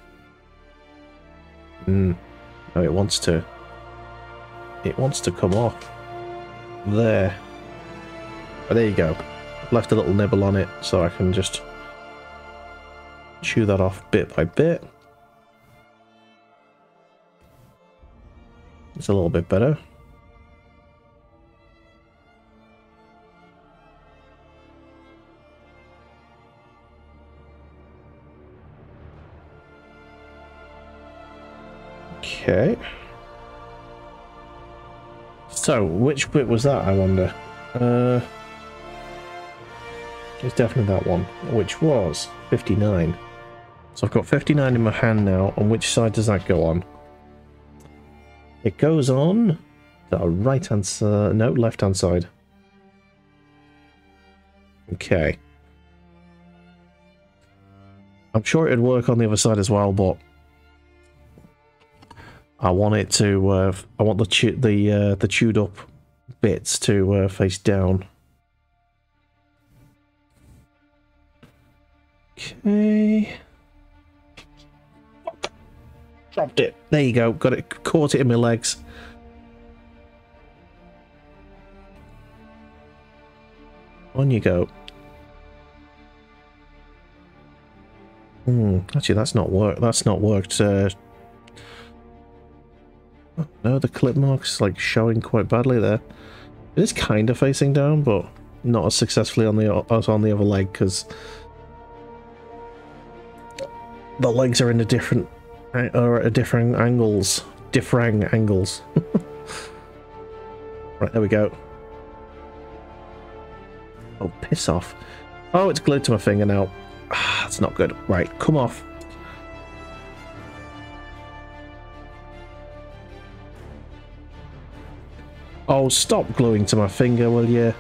Speaker 2: Hmm. Oh, it wants to it wants to come off there. Oh, there you go. Left a little nibble on it, so I can just chew that off bit by bit. It's a little bit better. Okay. So, which bit was that, I wonder? Uh, it's definitely that one, which was fifty-nine. So I've got fifty-nine in my hand now. On which side does that go on? It goes on the right-hand side, no, left-hand side. Okay. I'm sure it'd work on the other side as well, but I want it to, uh, I want the chew the uh, the chewed up bits to uh, face down. Okay. Dropped it. There you go. Got it. Caught it in my legs. On you go. Hmm. Actually, that's not work. That's not worked. Uh, oh, no, the clip mark's like showing quite badly there. It is kind of facing down, but not as successfully on the as on the other leg because the legs are in a different are at different angles, differing angles. Right, there we go. Oh, piss off! Oh, it's glued to my finger now. Ah, that's not good. Right, come off. Oh, stop gluing to my finger, will you?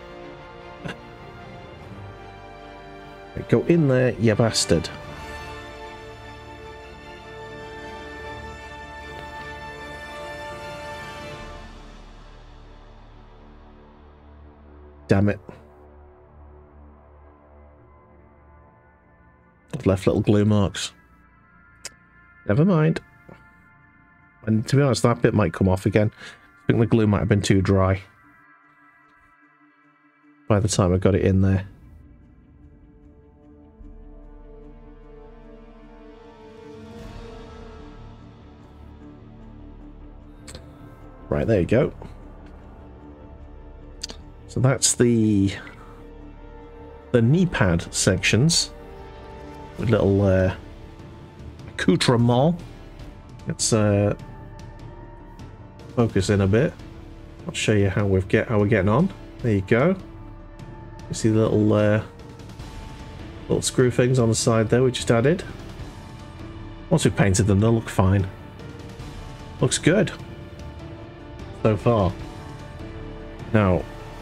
Speaker 2: Go in there, you bastard. Damn it. I've left little glue marks. Never mind. And to be honest, that bit might come off again. I think the glue might have been too dry by the time I got it in there. Right, there you go. So that's the the knee pad sections with little uh, accoutrement. Let's uh, focus in a bit. I'll show you how we've get how we're getting on. There you go. You see the little uh, little screw things on the side there we just added. Once we've painted them, they'll look fine. Looks good so far. Now,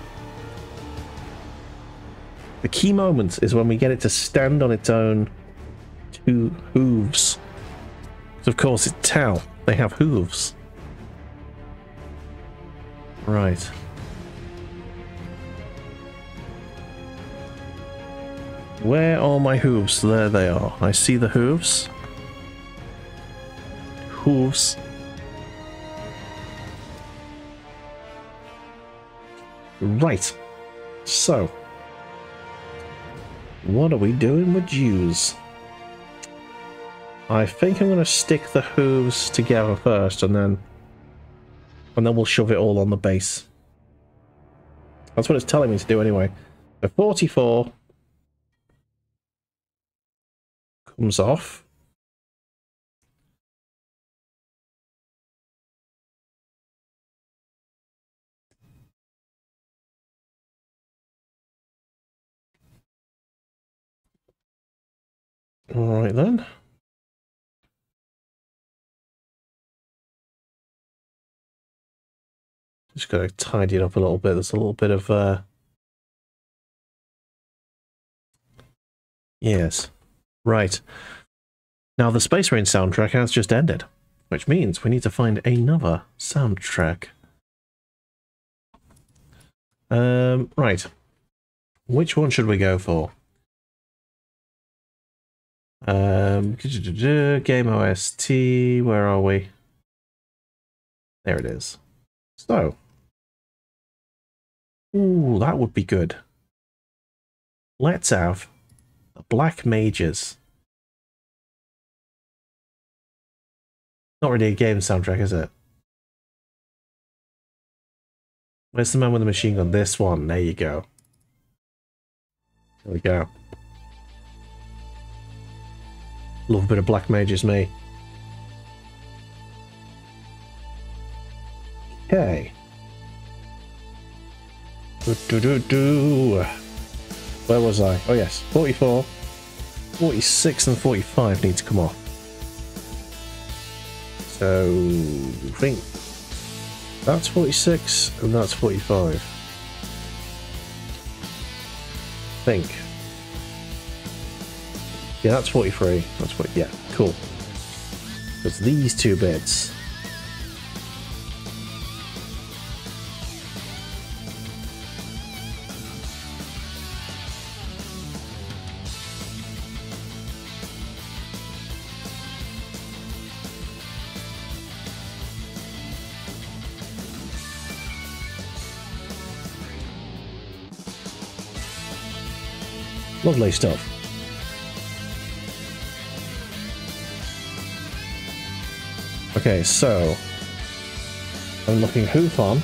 Speaker 2: the key moment is when we get it to stand on its own two hooves. So of course, it's towel. They have hooves. Right. Where are my hooves? There they are. I see the hooves. Hooves. Right. So, what are we doing with Jews? I think I'm going to stick the hooves together first, and then and then we'll shove it all on the base. That's what it's telling me to do anyway. So forty-four comes off. All right then. Just got to tidy it up a little bit. There's a little bit of uh yes. Right. Now the Space Marine soundtrack has just ended, which means we need to find another soundtrack. Um right. Which one should we go for? Um Game O S T, where are we? There it is. So, ooh, that would be good. Let's have the Black Mages. Not really a game soundtrack, is it? Where's the man with the machine gun? This one. There you go. There we go. Love a bit of Black Mage's me. Okay. Do, do, do, do. Where was I? Oh yes, forty-four, forty-six and forty-five need to come off. So, I think that's forty-six and that's forty-five. I think. Yeah, that's forty-three. That's what. Yeah, cool. It's these two bits. Lovely stuff. Okay, so I'm looking hoof on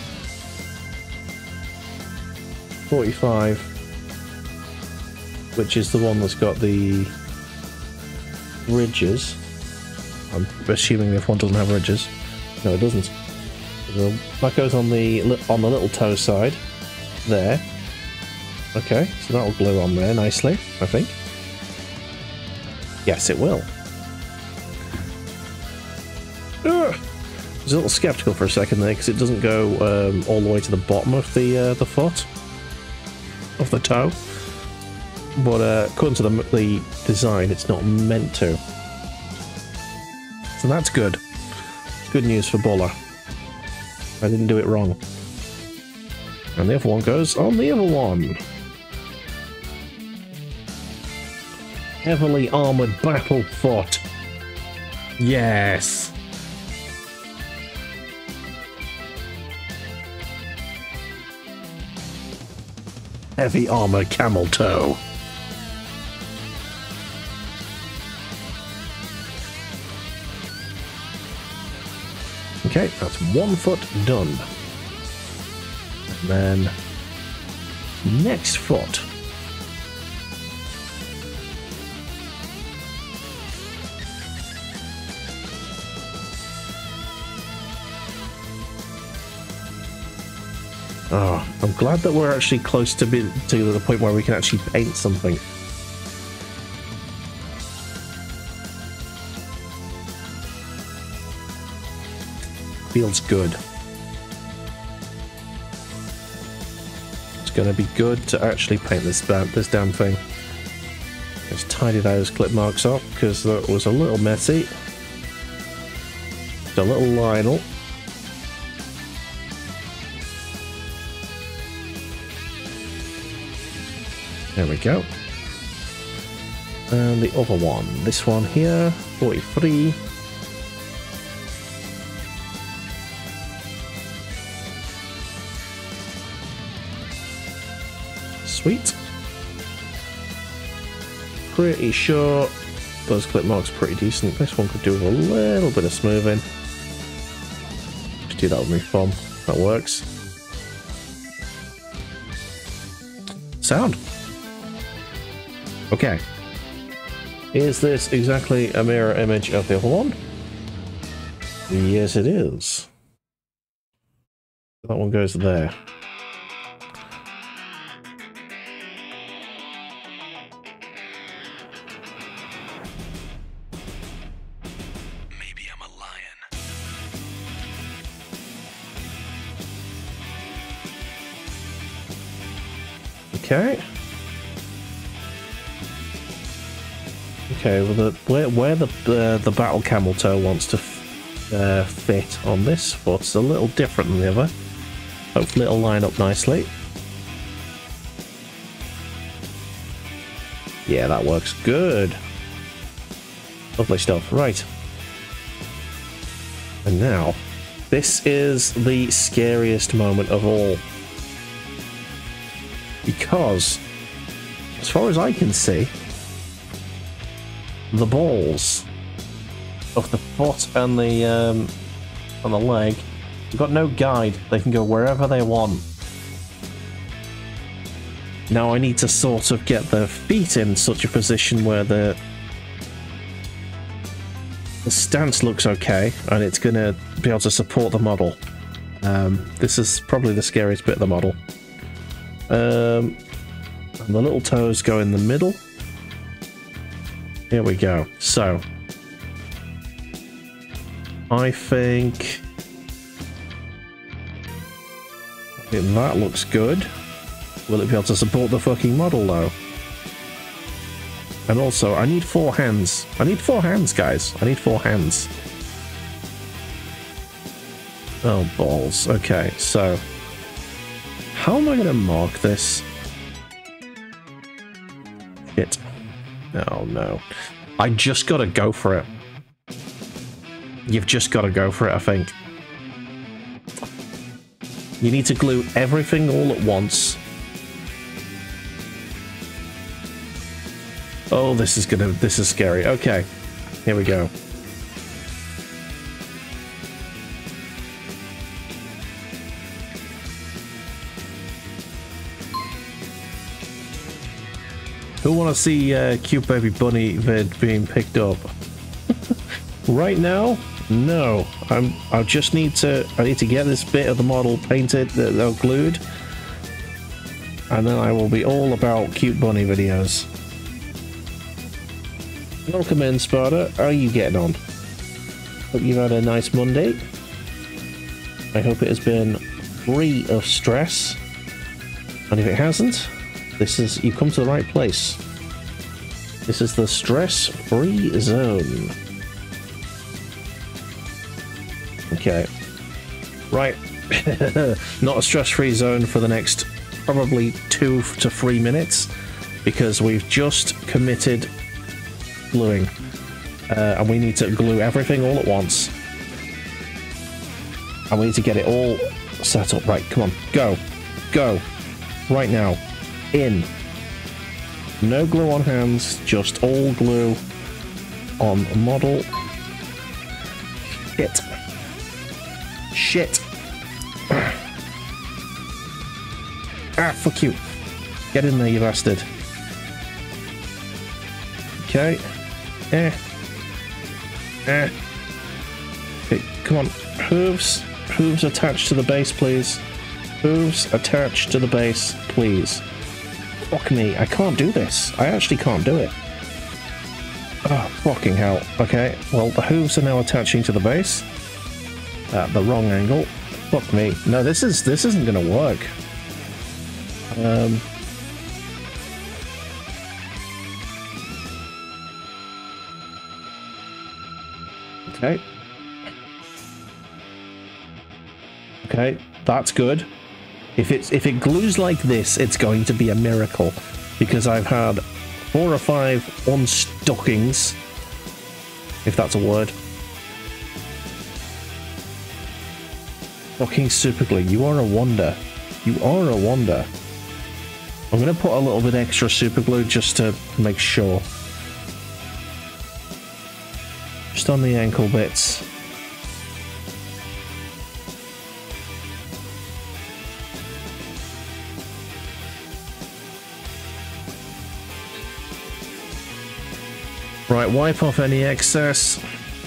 Speaker 2: forty-five, which is the one that's got the ridges. I'm assuming this one doesn't have ridges. No, it doesn't. So that goes on the on the little toe side there. Okay, so that'll glue on there nicely, I think. Yes, it will. Ugh. I was a little skeptical for a second there because it doesn't go um, all the way to the bottom of the uh, the foot, of the toe. But uh, according to the, the design, it's not meant to. So that's good. Good news for Buller. I didn't do it wrong. And the other one goes on the other one. Heavily armoured battle foot. Yes. Heavy armoured camel toe. Okay, that's one foot done. And then next foot. Oh, I'm glad that we're actually close to be to the point where we can actually paint something. Feels good. It's going to be good to actually paint this this damn thing. Just tidy those clip marks up because that was a little messy. Just a little Lionel. There we go. And the other one, this one here, forty-three. Sweet. Pretty sure those clip marks are pretty decent. This one could do with a little bit of smoothing. Just do that with my thumb. That works. Sound. Okay. Is this exactly a mirror image of the other one? Yes, it is. That one goes there.
Speaker 3: Maybe I'm a lion.
Speaker 2: Okay. Okay, well, the, where, where the uh, the battle camel toe wants to f uh, fit on this foot's a little different than the other. Hopefully it'll line up nicely. Yeah, that works good. Lovely stuff. Right. And now, this is the scariest moment of all. Because, as far as I can see, the balls of the foot and the um, and the leg. They've got no guide. They can go wherever they want. Now I need to sort of get the feet in such a position where the the stance looks okay and it's going to be able to support the model. Um, this is probably the scariest bit of the model. Um, and the little toes go in the middle. Here we go. So, I think, I think that looks good. Will it be able to support the fucking model though? And also, I need four hands. I need four hands, guys. I need four hands. Oh, balls. Okay, so how am I going to mark this? Shit. Oh, no. I just got to go for it. You've just got to go for it, I think. You need to glue everything all at once. Oh, this is gonna, this is scary. Okay, here we go. Who want to see uh, Cute Baby Bunny vid being picked up? Right now? No. I'm. I just need to. I need to get this bit of the model painted, uh, glued, and then I will be all about Cute Bunny videos. Welcome in, Sparta. How are you getting on? Hope you've had a nice Monday. I hope it has been free of stress. And if it hasn't, this is, you've come to the right place. This is the stress-free zone. Okay. Right. Not a stress-free zone for the next probably two to three minutes, because we've just committed gluing, uh, and we need to glue everything all at once, and we need to get it all set up. Right, come on, go, go, right now, in. No glue on hands, just all glue on model. Shit. Shit. Ah, fuck you. Get in there, you bastard. Okay. Eh. Eh. Okay, come on. Hooves. Hooves attached to the base, please. Hooves attached to the base, please. Fuck me, I can't do this. I actually can't do it. Oh, fucking hell. Okay, well, the hooves are now attaching to the base. At the wrong angle. Fuck me. No, this is this isn't gonna work. Um Okay. Okay, that's good. If it's if it glues like this, it's going to be a miracle, because I've had four or five unstockings, if that's a word. Fucking super glue, you are a wonder. You are a wonder. I'm gonna put a little bit extra super glue just to make sure. Just on the ankle bits. Right, wipe off any excess.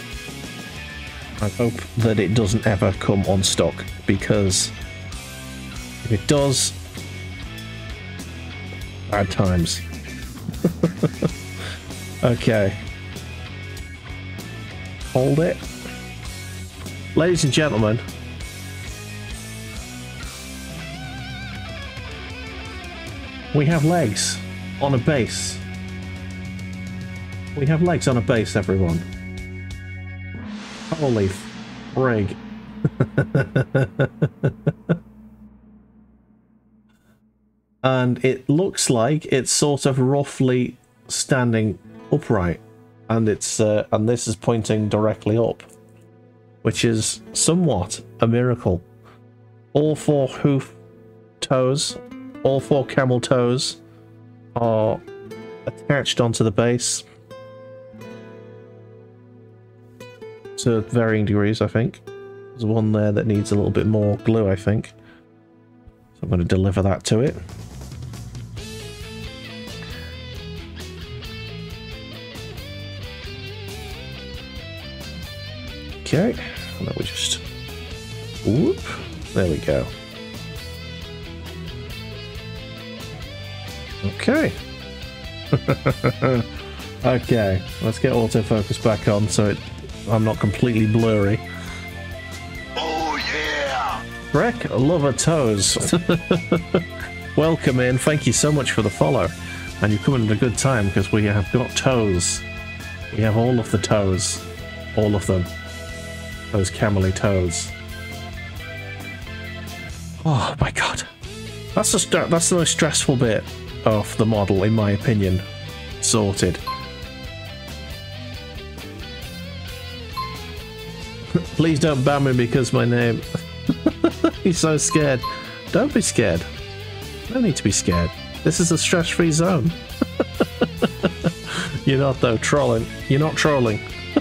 Speaker 2: I hope that it doesn't ever come on stock, because if it does, bad times. Okay. Hold it. Ladies and gentlemen, we have legs on a base. We have legs on a base, everyone. Holy frig. And it looks like it's sort of roughly standing upright. And it's uh, and this is pointing directly up, which is somewhat a miracle. All four hoof toes, all four camel toes are attached onto the base. to varying degrees, I think. There's one there that needs a little bit more glue, I think. So I'm going to deliver that to it. Okay, and then we just... Whoop! There we go. Okay. Okay, let's get autofocus back on so it, I'm not completely blurry.
Speaker 3: Oh yeah!
Speaker 2: Breck Lover Toes. Welcome in, thank you so much for the follow. And you're coming at a good time because we have got toes. We have all of the toes. All of them. Those camely toes. Oh my god. That's the, that's the most stressful bit of the model, in my opinion. Sorted. Please don't ban me because my name... He's so scared. Don't be scared. No need to be scared. This is a stress-free zone. You're not, though, trolling. You're not trolling.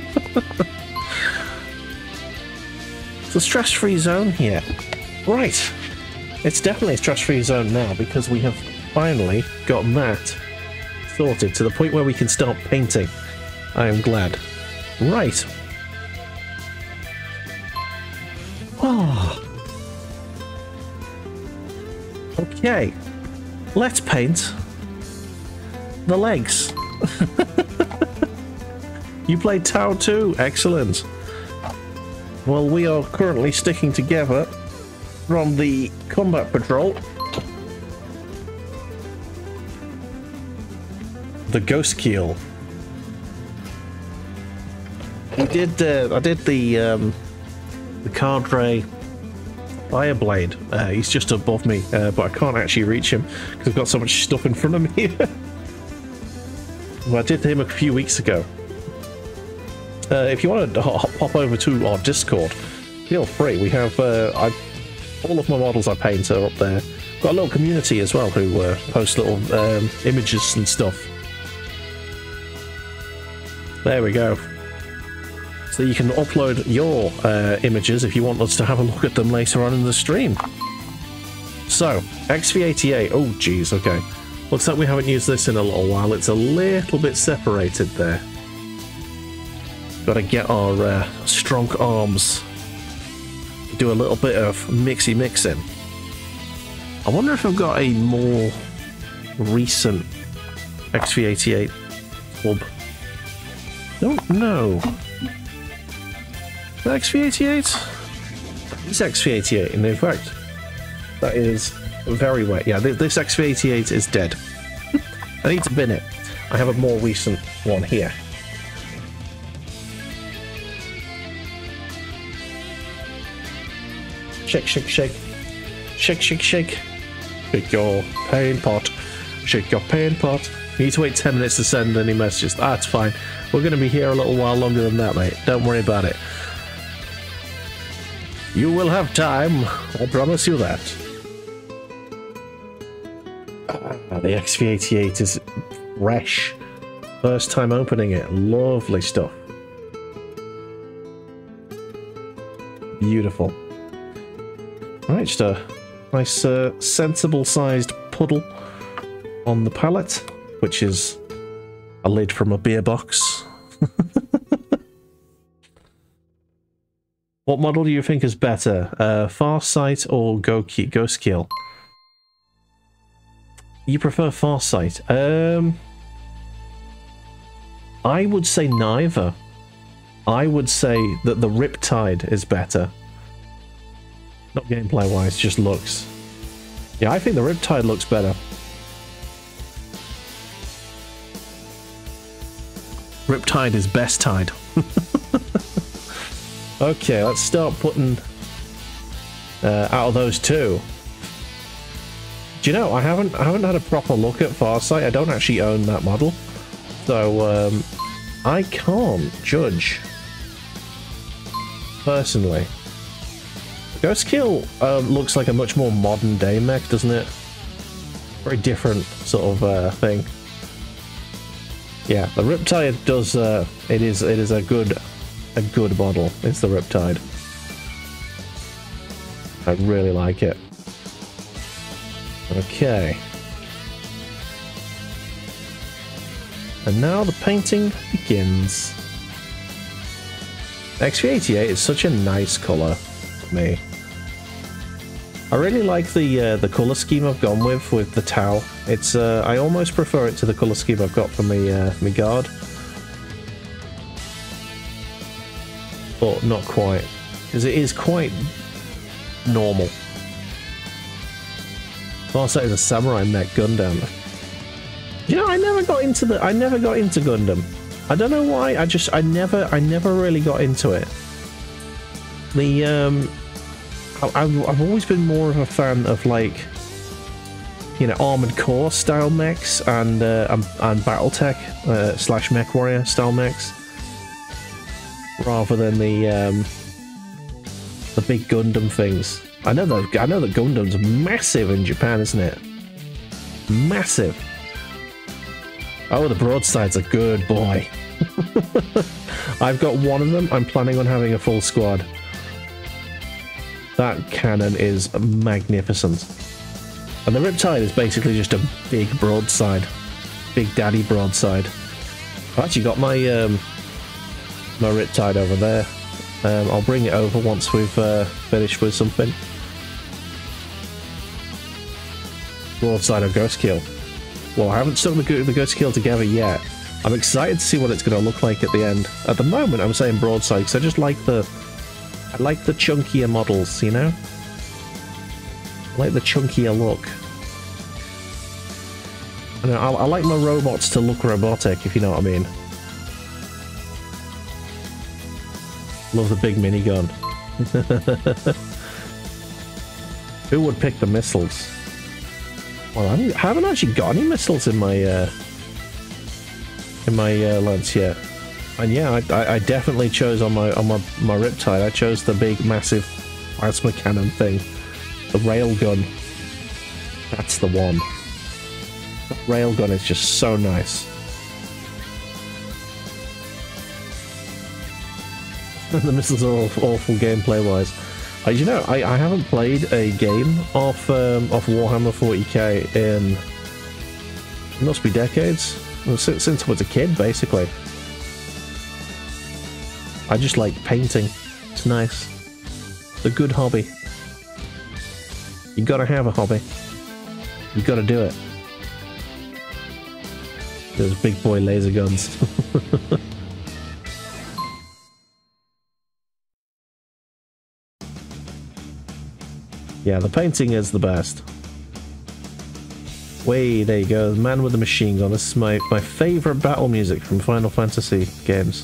Speaker 2: It's a stress-free zone here. Right. It's definitely a stress-free zone now because we have finally gotten that sorted to the point where we can start painting. I am glad. Right. Oh. Okay. Let's paint the legs. You played Tau too? Excellent. Well, we are currently sticking together from the combat patrol. The ghost keel. We did. Uh, I did the um, the cadre Fireblade. Uh, he's just above me, uh, but I can't actually reach him because I've got so much stuff in front of me. Well, I did him a few weeks ago. Uh, if you want to hop over to our Discord, feel free. We have uh, I, all of my models I paint are up there. Got a little community as well who uh, post little um, images and stuff. There we go. So you can upload your uh, images if you want us to have a look at them later on in the stream. So, X V eighty-eight. Oh, geez, okay. Looks like we haven't used this in a little while. It's a little bit separated there. Got to get our uh, strong arms. Do a little bit of mixy mixing. I wonder if I've got a more recent X V eighty-eight club. Don't know. The X V eighty-eight? It's X V eighty-eight, and in fact, that is very wet. Yeah, this X V eighty-eight is dead. I need to bin it. I have a more recent one here. Shake, shake, shake. Shake, shake, shake. Shake your paint pot. Shake your paint pot. You need to wait ten minutes to send any messages. That's fine. We're going to be here a little while longer than that, mate. Don't worry about it. You will have time. I promise you that. Ah, the X V eighty-eight is fresh. First time opening it. Lovely stuff. Beautiful. Alright, just a nice uh, sensible sized puddle on the palette, which is a lid from a beer box. What model do you think is better, uh, Farsight or Go Ghost Kill? You prefer Farsight? Um, I would say neither. I would say that the Riptide is better. Not gameplay-wise, just looks. Yeah, I think the Riptide looks better. Riptide is best tide. Okay, let's start putting uh, out of those two. Do you know, I haven't I haven't had a proper look at Farsight. I don't actually own that model, so um, I can't judge personally. Ghost Kill um, looks like a much more modern day mech, doesn't it? Very different sort of uh, thing. Yeah, the Riptide does. Uh, it is. It is a good a good model. It's the Riptide. I really like it. Okay. And now the painting begins. X V eighty-eight is such a nice colour for me. I really like the uh, the colour scheme I've gone with with the Tau. It's uh, I almost prefer it to the colour scheme I've got for me uh, me guard, but not quite, because it is quite normal. Also, it's a samurai mech Gundam. You know, I never got into the I never got into Gundam. I don't know why. I just I never I never really got into it. The um. I've, I've always been more of a fan of, like, you know, Armored Core style mechs and uh, and, and BattleTech uh, slash Mech Warrior style mechs, rather than the um, the big Gundam things. I know that I know that Gundam's massive in Japan, isn't it? Massive. Oh, the broadside's a good boy. I've got one of them. I'm planning on having a full squad. That cannon is magnificent. And the Riptide is basically just a big broadside. Big daddy broadside. I've actually got my um, my Riptide over there. Um, I'll bring it over once we've uh, finished with something. Broadside or Ghost Kill. Well, I haven't stuck the, the Ghost Kill together yet. I'm excited to see what it's going to look like at the end. At the moment, I'm saying broadside because I just like the I like the chunkier models, you know? I like the chunkier look. I, know, I, I like my robots to look robotic, if you know what I mean. Love the big minigun. Who would pick the missiles? Well, I haven't, I haven't actually got any missiles in my uh, in my uh, lance yet. And yeah, I, I, I definitely chose on my on my my Riptide. I chose the big, massive plasma cannon thing, the railgun. That's the one. The railgun is just so nice. The missiles are awful, awful gameplay-wise. Uh, you know, I, I haven't played a game off um, off Warhammer forty K in it must be decades, well, since, since I was a kid, basically. I just like painting. It's nice. It's a good hobby. You gotta have a hobby. You gotta do it. Those big boy laser guns. Yeah, the painting is the best. Way, there you go. The Man with the Machine Gun. This is my, my favourite battle music from Final Fantasy games.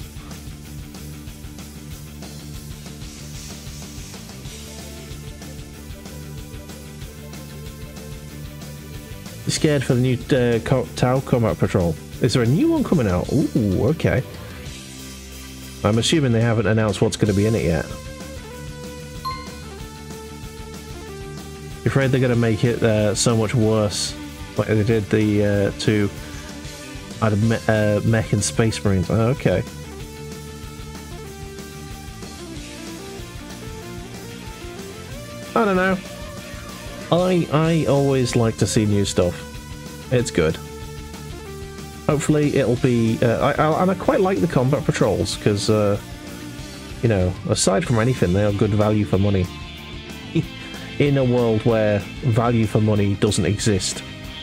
Speaker 2: You scared for the new uh, Co Tau Combat Patrol? Is there a new one coming out? Ooh, okay. I'm assuming they haven't announced what's going to be in it yet. You're afraid they're going to make it uh, so much worse, like they did the uh, to out of me uh, Mech and Space Marines. Oh, okay. I don't know. I I always like to see new stuff. It's good. Hopefully it'll be. Uh, I, I and I quite like the combat patrols because, uh, you know, aside from anything, they are good value for money. In a world where value for money doesn't exist.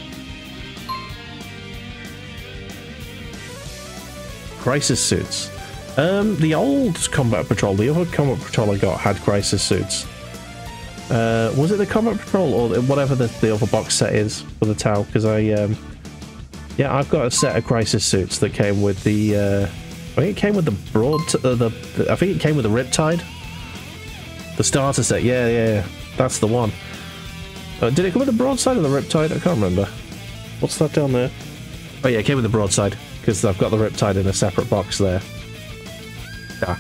Speaker 2: Crisis suits. Um, the old combat patrol, the other combat patrol I got had crisis suits. Uh, was it the combat patrol or whatever the, the other box set is for the Tau? Because I, um, yeah, I've got a set of crisis suits that came with the. Uh, I think it came with the broad. Uh, the, the I think it came with the Riptide. The starter set. Yeah, yeah, yeah. That's the one. Uh, did it come with the broadside or the Riptide? I can't remember. What's that down there? Oh yeah, it came with the broadside because I've got the Riptide in a separate box there. Yeah.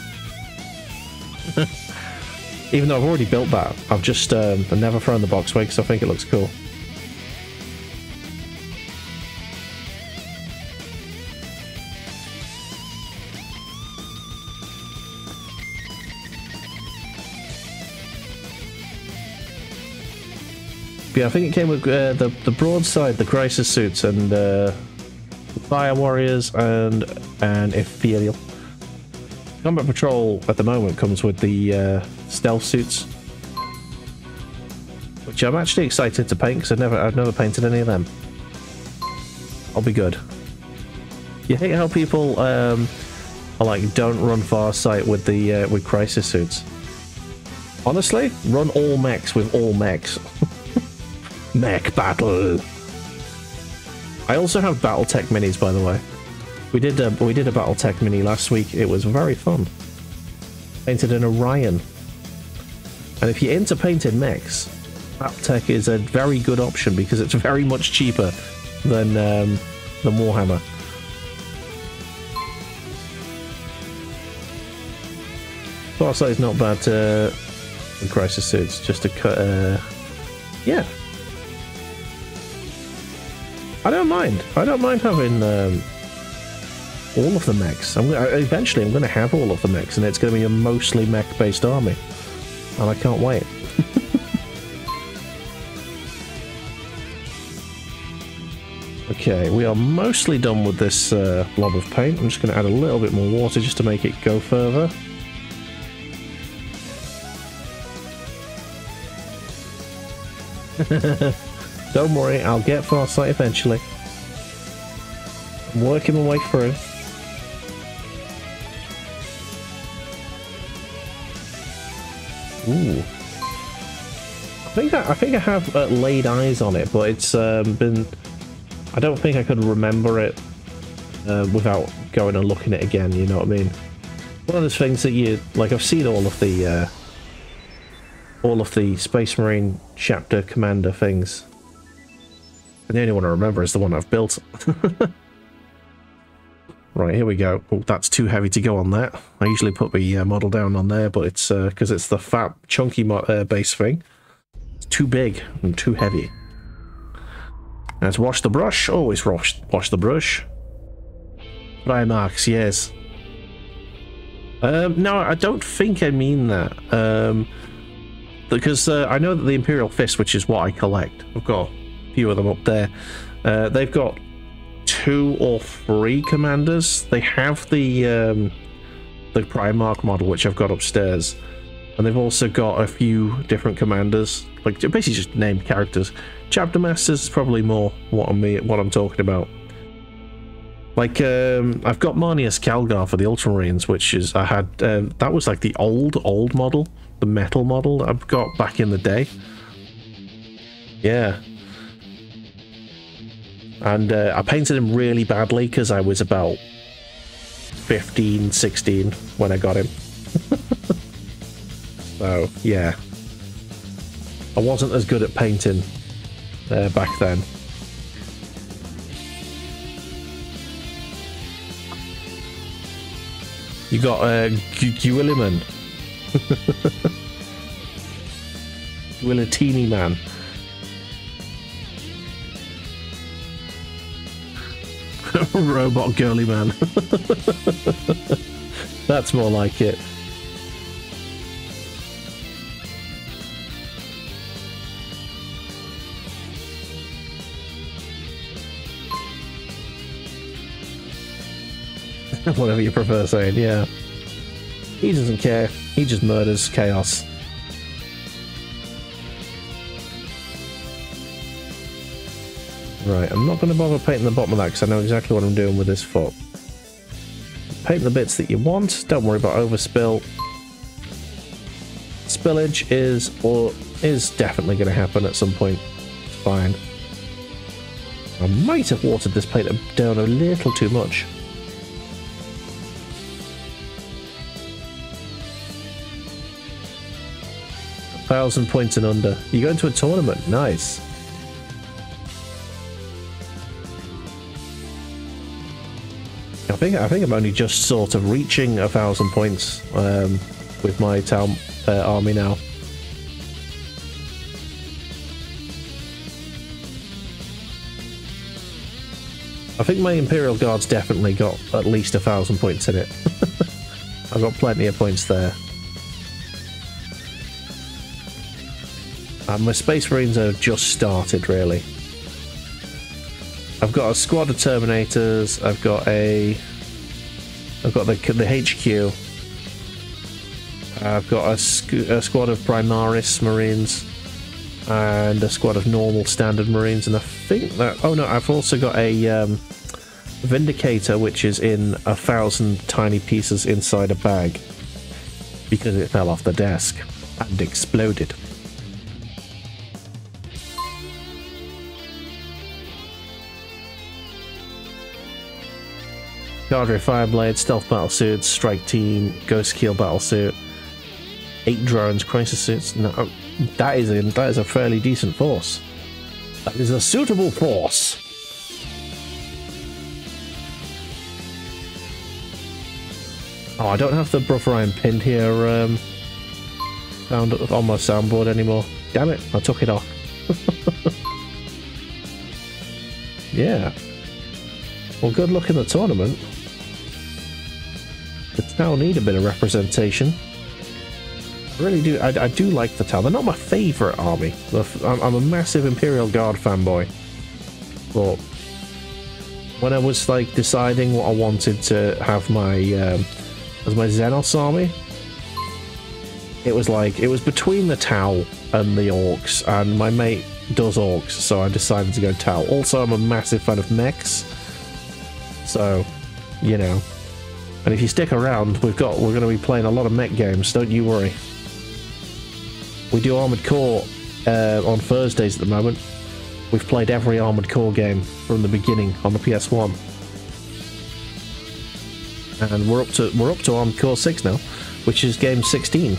Speaker 2: Even though I've already built that, I've just um, I've never thrown the box away because I think it looks cool. Yeah, I think it came with uh, the the broadside, the crisis suits, and uh, fire warriors, and and ethereal. Combat patrol at the moment comes with the uh, stealth suits, which I'm actually excited to paint because I've never I've never painted any of them. I'll be good. You hate how people um, are like, don't run Farsight with the uh, with crisis suits. Honestly, run all mechs with all mechs. Mech battle. I also have BattleTech minis, by the way. We did a, we did a BattleTech mini last week. It was very fun. Painted an Orion. And if you're into painted mechs, BattleTech is a very good option because it's very much cheaper than um, than Warhammer. Farsight is not bad uh, in crisis suits. Just to cut. Uh, yeah. I don't mind. I don't mind having. Um, all of the mechs. I'm gonna, eventually I'm going to have all of the mechs, and it's going to be a mostly mech-based army. And I can't wait. Okay, we are mostly done with this uh, blob of paint. I'm just going to add a little bit more water just to make it go further. Don't worry, I'll get Farsight eventually. I'm working my way through. Ooh. I think I, I think I have uh, laid eyes on it, but it's um, been. I don't think I could remember it uh, without going and looking at it again. You know what I mean? One of those things that you like. I've seen all of the uh, all of the Space Marine chapter commander things, and the only one I remember is the one I've built. Right, here we go. Oh, that's too heavy to go on that. I usually put the uh, model down on there, but it's because uh, it's the fat, chunky mo uh, base thing. It's too big and too heavy. Let's wash the brush. Always wash, wash the brush. Dry marks, yes. Um, no, I don't think I mean that. Um, because uh, I know that the Imperial Fist, which is what I collect, I've got a few of them up there. Uh, they've got two or three commanders. They have the um, the Primarch model, which I've got upstairs, and they've also got a few different commanders, like basically just named characters. Chapter Masters is probably more what I'm what I'm talking about. Like um, I've got Marnius Calgar for the Ultramarines, which is I had um, that was like the old old model, the metal model that I've got back in the day. Yeah. And uh, I painted him really badly because I was about fifteen, sixteen when I got him. So, yeah. I wasn't as good at painting uh, back then. You got uh, Guilliman. Guillotini Man. Robot girly man. That's more like it. Whatever you prefer saying, yeah. He doesn't care. He just murders chaos. Right, I'm not going to bother painting the bottom of that because I know exactly what I'm doing with this foot. Paint the bits that you want. Don't worry about overspill. Spillage is or is definitely going to happen at some point. It's fine. I might have watered this paint down a little too much. A thousand points and under. You go into a tournament. Nice. I think I think I'm only just sort of reaching a thousand points um, with my town uh, army now. I think my Imperial Guard's definitely got at least a thousand points in it. I've got plenty of points there. And my Space Marines are just started, really. I've got a squad of Terminators. I've got a... I've got the, the H Q. I've got a, sc a squad of Primaris Marines. And a squad of normal standard Marines. And I think that... Oh no, I've also got a um, Vindicator, which is in a thousand tiny pieces inside a bag. Because it fell off the desk and exploded. Cadre Fireblade, Stealth Battlesuit, Strike Team, Ghost Keel Battlesuit, eight drones, Crisis Suits. No, that is a that is a fairly decent force. That is a suitable force. Oh, I don't have the Brother Ryan pinned here um, found on my soundboard anymore. Damn it, I took it off. Yeah. Well, good luck in the tournament. The Tau need a bit of representation. I really do. I, I do like the Tau. They're not my favourite army. I'm, I'm a massive Imperial Guard fanboy. But when I was like deciding what I wanted to have my um, as my Xenos army, it was like it was between the Tau and the Orcs, and my mate does Orcs, so I decided to go Tau. Also, I'm a massive fan of mechs, so you know. And if you stick around, we've got we're going to be playing a lot of mech games. Don't you worry. We do Armored Core uh, on Thursdays at the moment. We've played every Armored Core game from the beginning on the P S one, and we're up to we're up to Armored Core six now, which is game sixteen.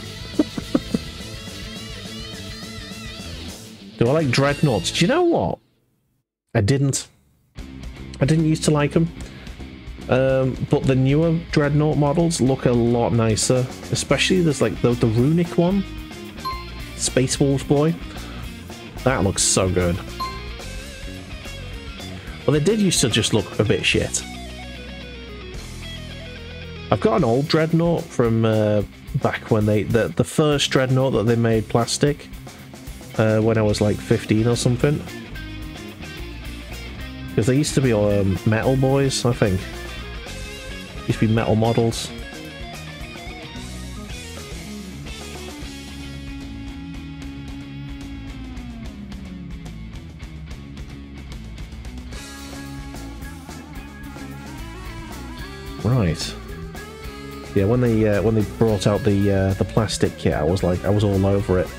Speaker 2: Do I like Dreadnoughts? Do you know what? I didn't. I didn't used to like them. Um, but the newer Dreadnought models look a lot nicer. Especially there's like the, the runic one. Space Wolves boy. That looks so good. Well, they did used to just look a bit shit. I've got an old Dreadnought from uh, back when they... The, the first Dreadnought that they made plastic. Uh, when I was like fifteen or something. Because they used to be um, metal boys, I think. Used to be metal models. Right. Yeah, when they uh, when they brought out the uh, the plastic kit, I was like, I was all over it.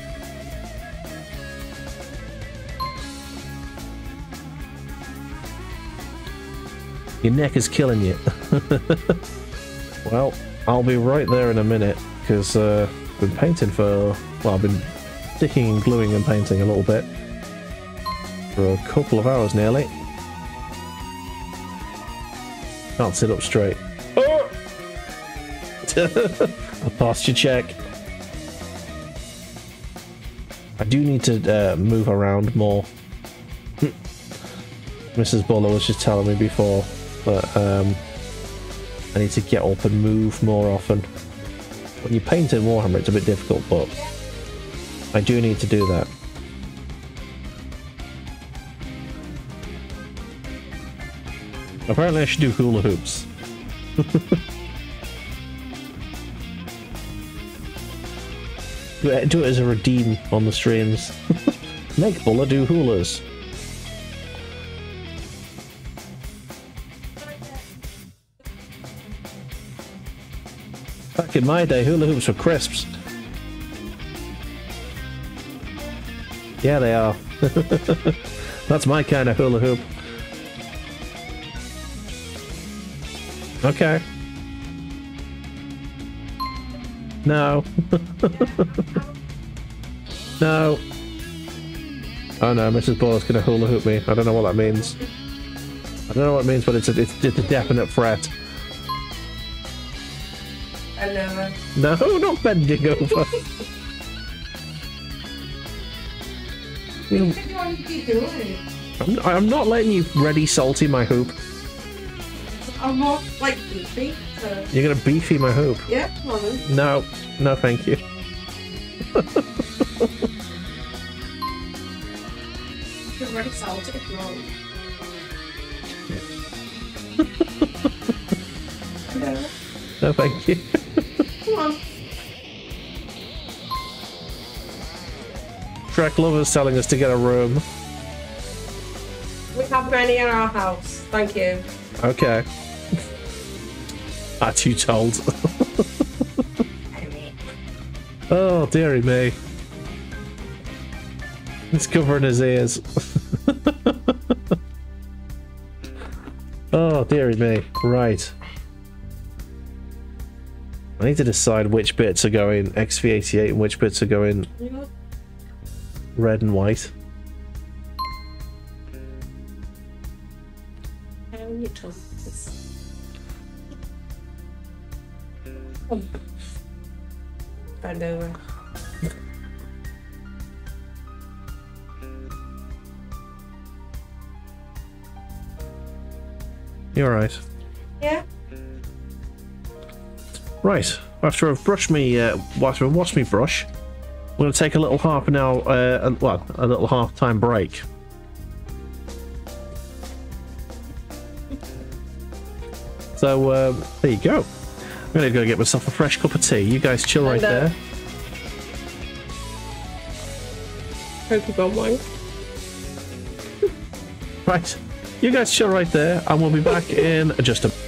Speaker 2: Your neck is killing you. Well, I'll be right there in a minute, because uh, I've been painting for... Well, I've been sticking and gluing and painting a little bit. For a couple of hours nearly. Can't sit up straight. Oh! A posture check. I do need to uh, move around more. Missus Buller was just telling me before. But um, I need to get up and move more often. When you paint in Warhammer, it's a bit difficult, but I do need to do that. Apparently I should do hula hoops. do, it, do it as a redeem on the streams. Make Buller do hulas. Back in my day, hula hoops were crisps. Yeah, they are. That's my kind of hula hoop. Okay. No. No. Oh no, Missus Baller's gonna hula hoop me. I don't know what that means. I don't know what it means, but it's a, it's, it's a definite threat.
Speaker 4: Hello.
Speaker 2: No, not bending over. You, I'm, I'm not letting you ready salty my hoop.
Speaker 4: I'm more like beefy, so...
Speaker 2: You're gonna beefy my hoop?
Speaker 4: Yeah, come on then.
Speaker 2: No, no thank you.
Speaker 4: You're already salted if you want. No.
Speaker 2: No, thank you.
Speaker 4: Come on.
Speaker 2: Shrek Lover's telling us to get a room.
Speaker 4: We have many in our house. Thank you.
Speaker 2: Okay. Are you told? Oh, dearie me. He's covering his ears. Oh, dearie me. Right. I need to decide which bits are going X V eighty-eight and which bits are going red and white.
Speaker 4: How you told this? Come. Bend over.
Speaker 2: You're right.
Speaker 4: Yeah.
Speaker 2: Right. After I've brushed me, uh, after I've washed me brush, I'm going to take a little half an hour, uh, well, a little half time break. So um, there you go. I'm going to go get myself a fresh cup of tea. You guys chill right
Speaker 4: And, uh,
Speaker 2: there.
Speaker 4: Hope you got one.
Speaker 2: Right. You guys chill right there, and we'll be back in just a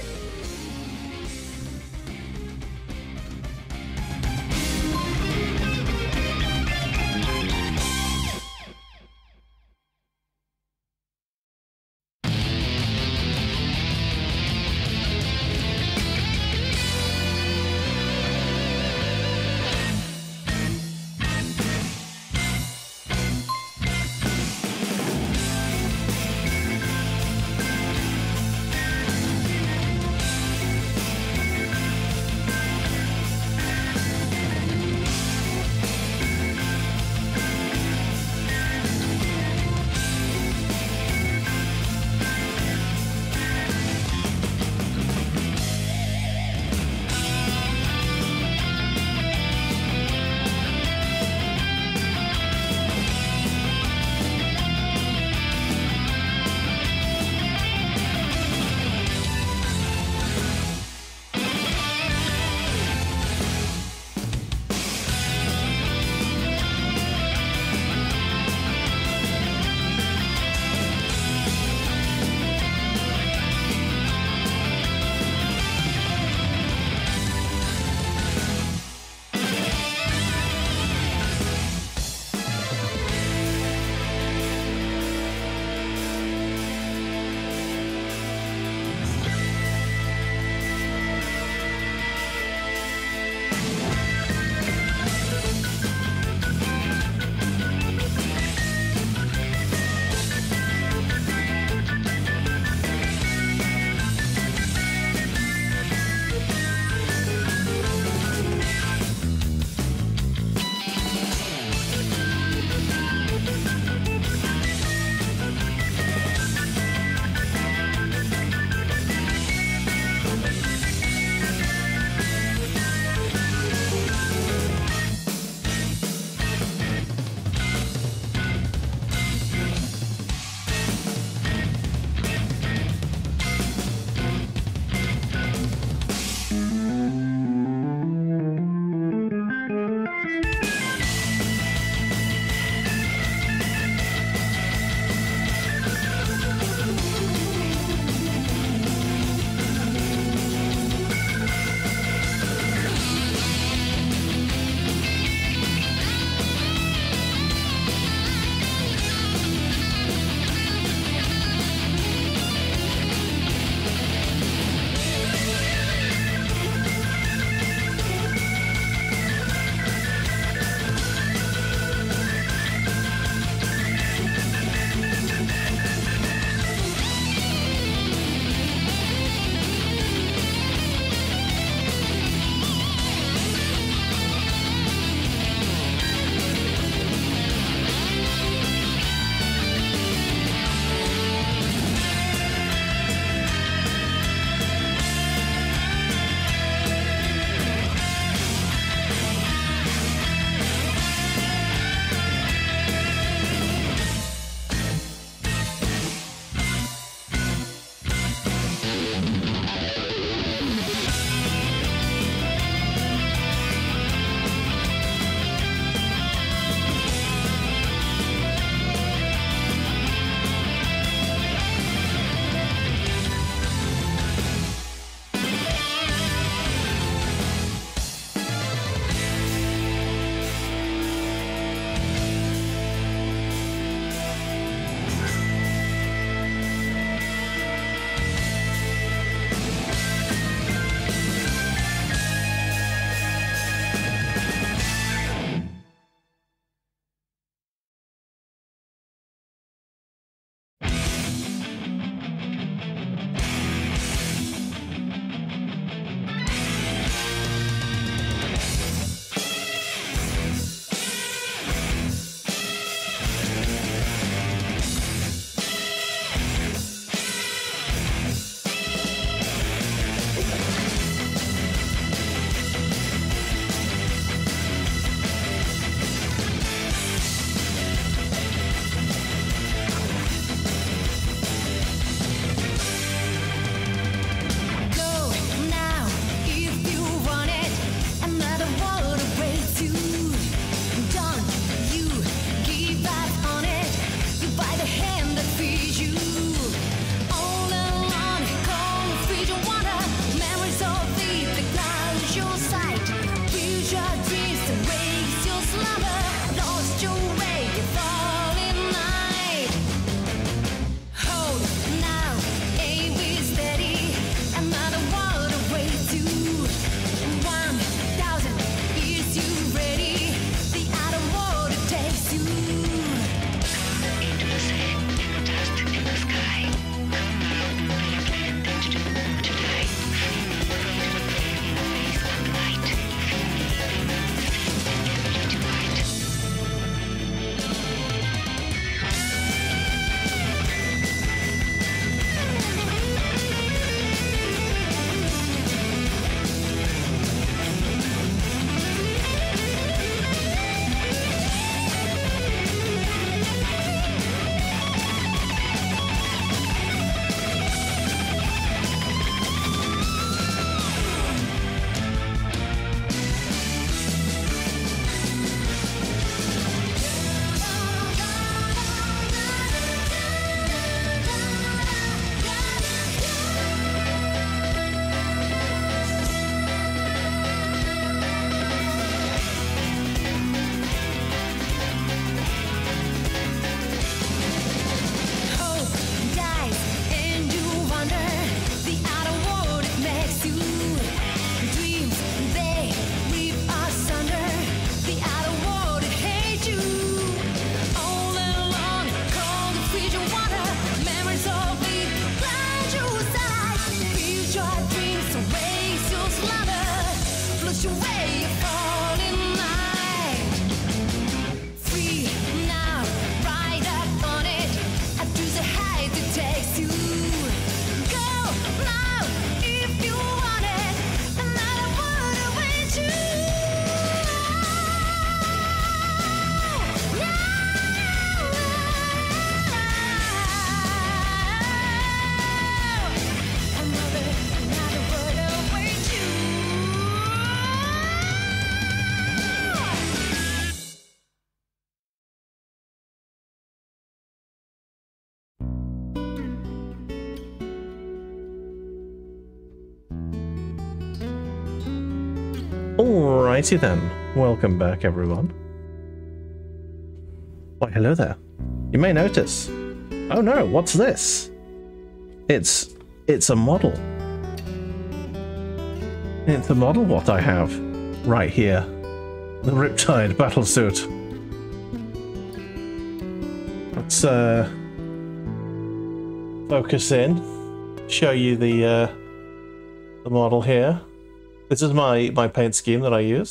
Speaker 2: Alrighty then. Welcome back, everyone. Why, hello there. You may notice. Oh no, what's this? It's... it's a model. It's a model what I have right here. The Riptide battlesuit. Let's uh, focus in. Show you the uh, the model here. This is my, my paint scheme that I use.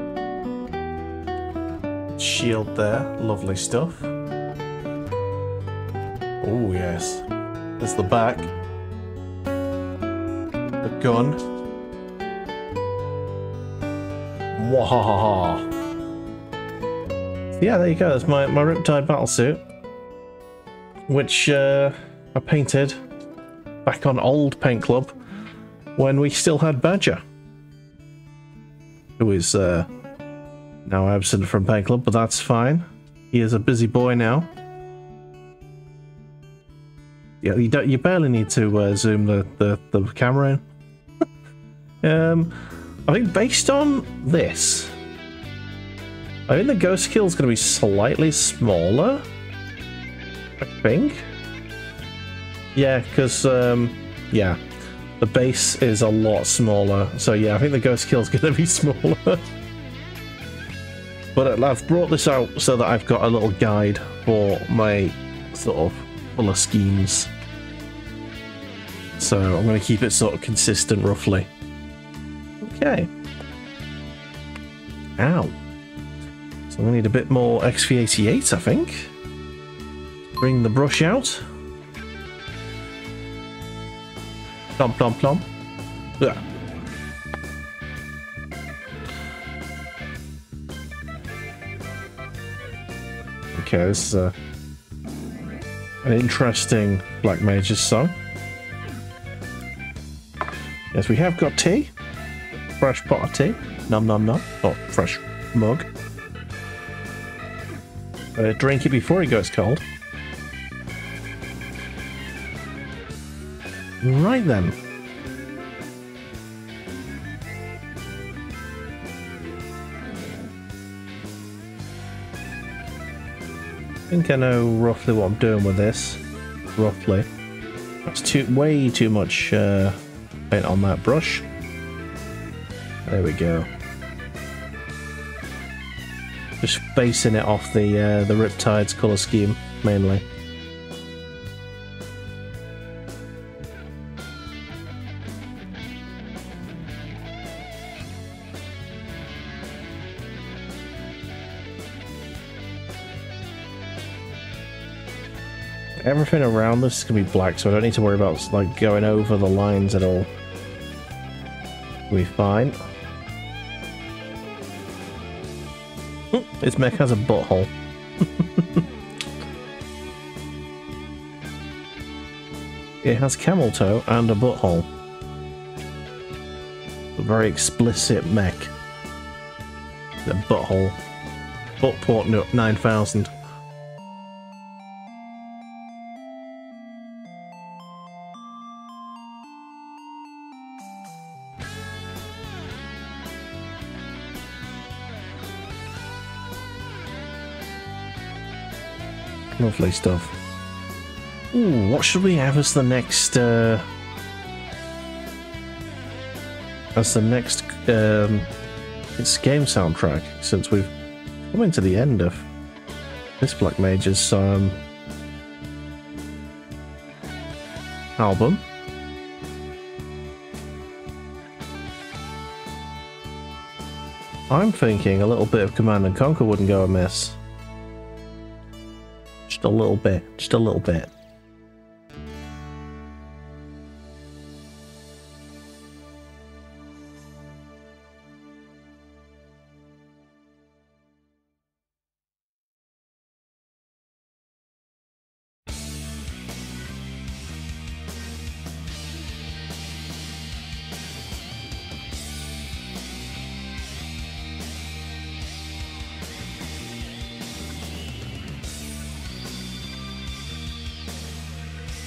Speaker 2: Shield there, lovely stuff. Oh yes. There's the back. The gun. Wahaha. So yeah, there you go. That's my, my Riptide battlesuit. Which uh, I painted back on Old Paint Club when we still had Badger. Who is uh, now absent from Paint Club, but that's fine. He is a busy boy now. Yeah, you don't. You barely need to uh, zoom the, the the camera in. um, I think based on this, I think the ghost kill is going to be slightly smaller. I think. Yeah, because um, yeah. The base is a lot smaller, so yeah, I think the ghost kill is going to be smaller. But I've brought this out so that I've got a little guide for my sort of colour schemes. So I'm going to keep it sort of consistent, roughly. Okay. Ow. So we need a bit more X V eighty-eight, I think. Bring the brush out. Plump, plump, plump. Yeah. Okay, this is a, an interesting Black Mage's song. Yes, we have got tea. Fresh pot of tea. Nom nom nom. Oh, fresh mug. Uh, drink it before it goes cold. Right then. I think I know roughly what I'm doing with this. Roughly. That's too way too much uh, paint on that brush. There we go. Just basing it off the uh, the Riptide's colour scheme mainly. Everything around this is going to be black, so I don't need to worry about like going over the lines at all. We'll be fine. Oh, its mech has a butthole. It has camel toe and a butthole. A very explicit mech. The butthole. Buttport nine thousand. Lovely stuff. Ooh, what should we have as the next, uh, as the next, um, it's game soundtrack, since we've come into the end of this Black Mage's, um, album. I'm thinking a little bit of Command and Conquer wouldn't go amiss. Just a little bit, just a little bit.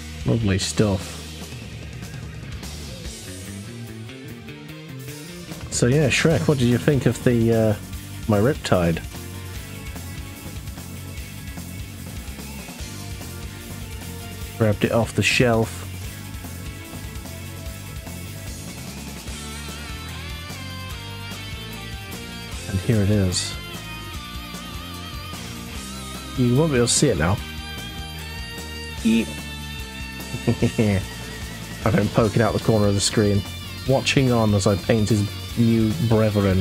Speaker 2: Lovely stuff. So yeah, Shrek, what did you think of the uh, my Riptide? Grabbed it off the shelf. And here it is. You won't be able to see it now. Eep. I've been poking out the corner of the screen, watching on as I paint his new brethren.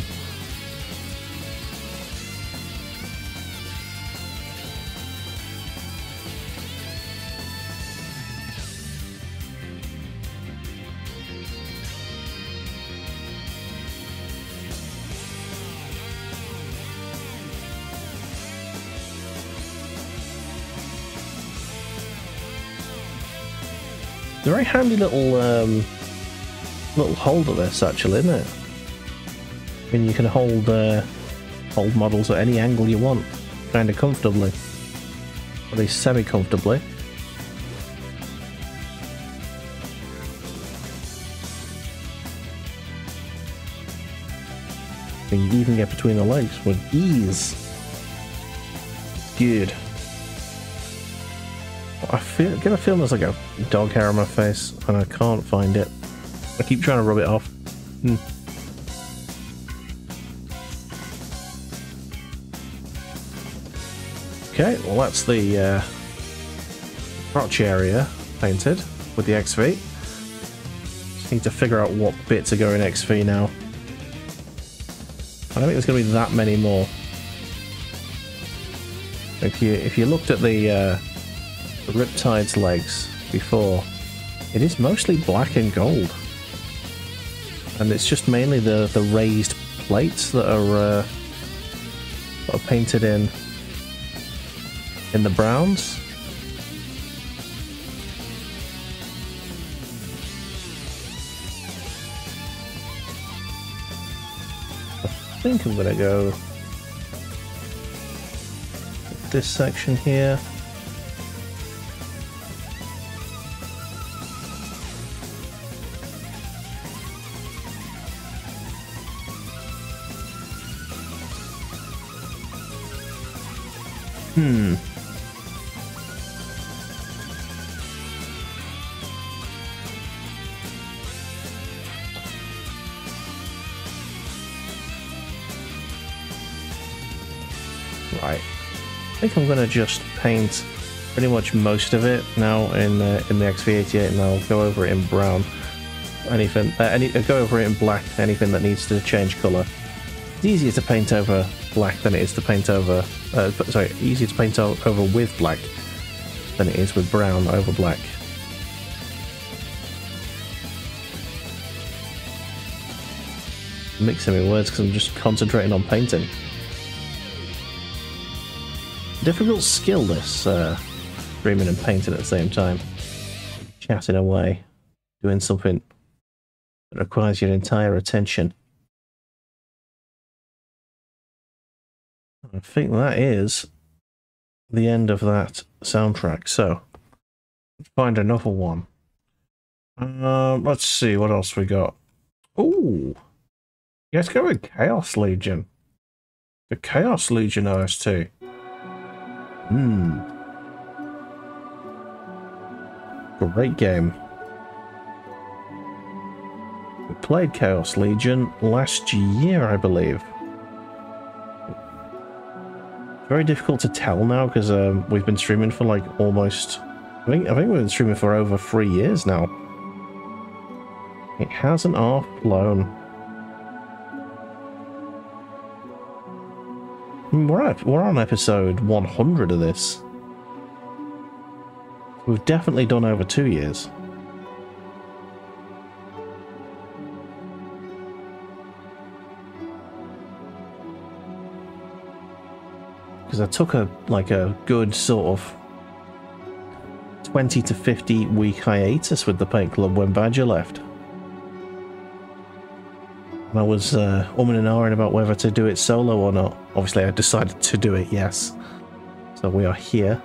Speaker 2: Very handy little um, little holder this, actually, isn't it? I mean, you can hold uh, hold models at any angle you want, kind of comfortably, at least semi-comfortably. You can even get between the legs with ease. Good. I feel, get a feeling there's like a dog hair on my face, and I can't find it. I keep trying to rub it off. Hmm. Okay, well that's the uh, crotch area painted with the X V. Just need to figure out what bits are going X V now. I don't think there's going to be that many more. If you if you looked at the uh, the Riptide's legs before, it is mostly black and gold, and it's just mainly the the raised plates that are uh, that are painted in in the browns. I think I'm gonna go with this section here. Hmm. Right. I think I'm gonna just paint pretty much most of it now in uh, in the X V eighty-eight, and I'll go over it in brown. Anything, uh, any, uh, go over it in black. Anything that needs to change color. It's easier to paint over black than it is to paint over. Uh, sorry, easier to paint over with black than it is with brown over black. I'm mixing my words because I'm just concentrating on painting. Difficult skill, this uh, streaming and painting at the same time. Chatting away, doing something that requires your entire attention. I think that is the end of that soundtrack. So, let's find another one. Um, let's see what else we got. Ooh, let's go with Chaos Legion. The Chaos Legion O S T. Hmm. Great game. We played Chaos Legion last year, I believe. Very difficult to tell now because um, we've been streaming for like almost. I think I think we've been streaming for over three years now. It hasn't half blown. I mean, we're at, we're on episode one hundred of this. We've definitely done over two years. Because I took a like a good sort of twenty to fifty week hiatus with the Paint Club when Badger left. And I was uh, umming and ahhing about whether to do it solo or not. Obviously I decided to do it, yes. So we are here.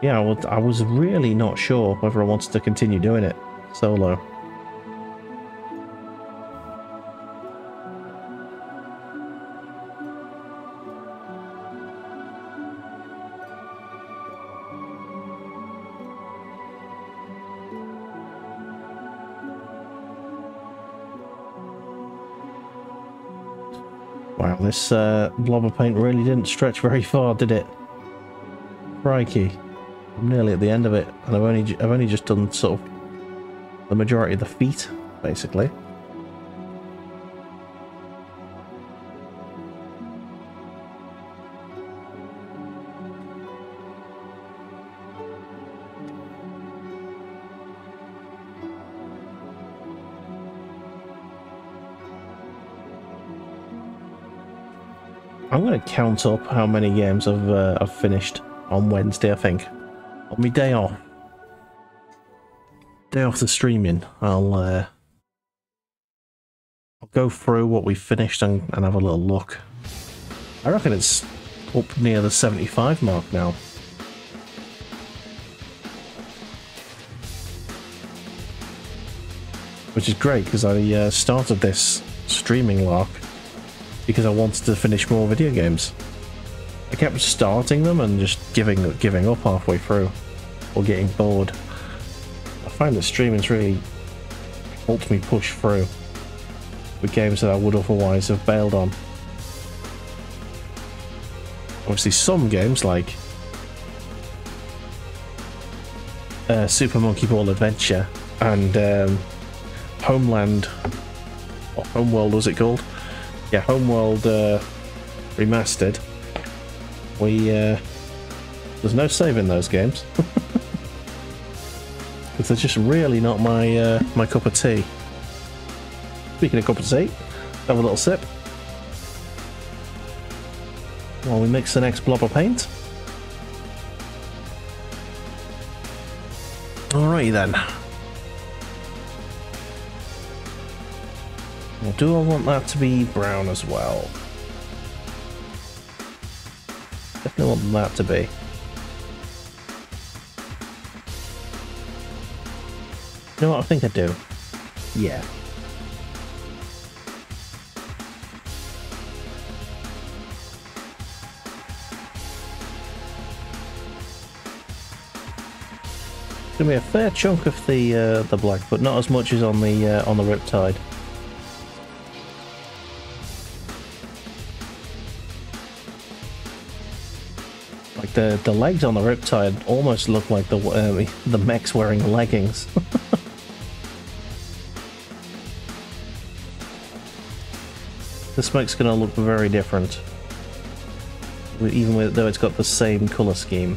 Speaker 2: Yeah, I, would, I was really not sure whether I wanted to continue doing it solo. Wow, this uh, blob of paint really didn't stretch very far, did it? Crikey. I'm nearly at the end of it, and I've only, I've only just done sort of the majority of the feet, basically. I'm going to count up how many games I've, uh, I've finished on Wednesday, I think. On my day off. Day off the streaming, I'll, uh, I'll go through what we've finished and, and have a little look. I reckon it's up near the seventy-five mark now. Which is great, because I uh, started this streaming lark because I wanted to finish more video games. I kept starting them and just giving giving up halfway through, or getting bored. I find that streaming's really helped me push through with games that I would otherwise have bailed on. Obviously some games like uh, Super Monkey Ball Adventure and um, Homeland, or Homeworld was it called? Yeah, Homeworld uh, Remastered. We, uh, there's no saving those games. Because they're just really not my, uh, my cup of tea. Speaking of cup of tea, have a little sip while we mix the next blob of paint. Alrighty then. Well, do I want that to be brown as well? Definitely want that to be. You know what, I think I do. Yeah. It's gonna be a fair chunk of the uh, the black, but not as much as on the uh, on the Riptide. Like the the legs on the Riptide almost look like the uh, the mechs wearing leggings. This mech's gonna look very different, even with, though it's got the same color scheme.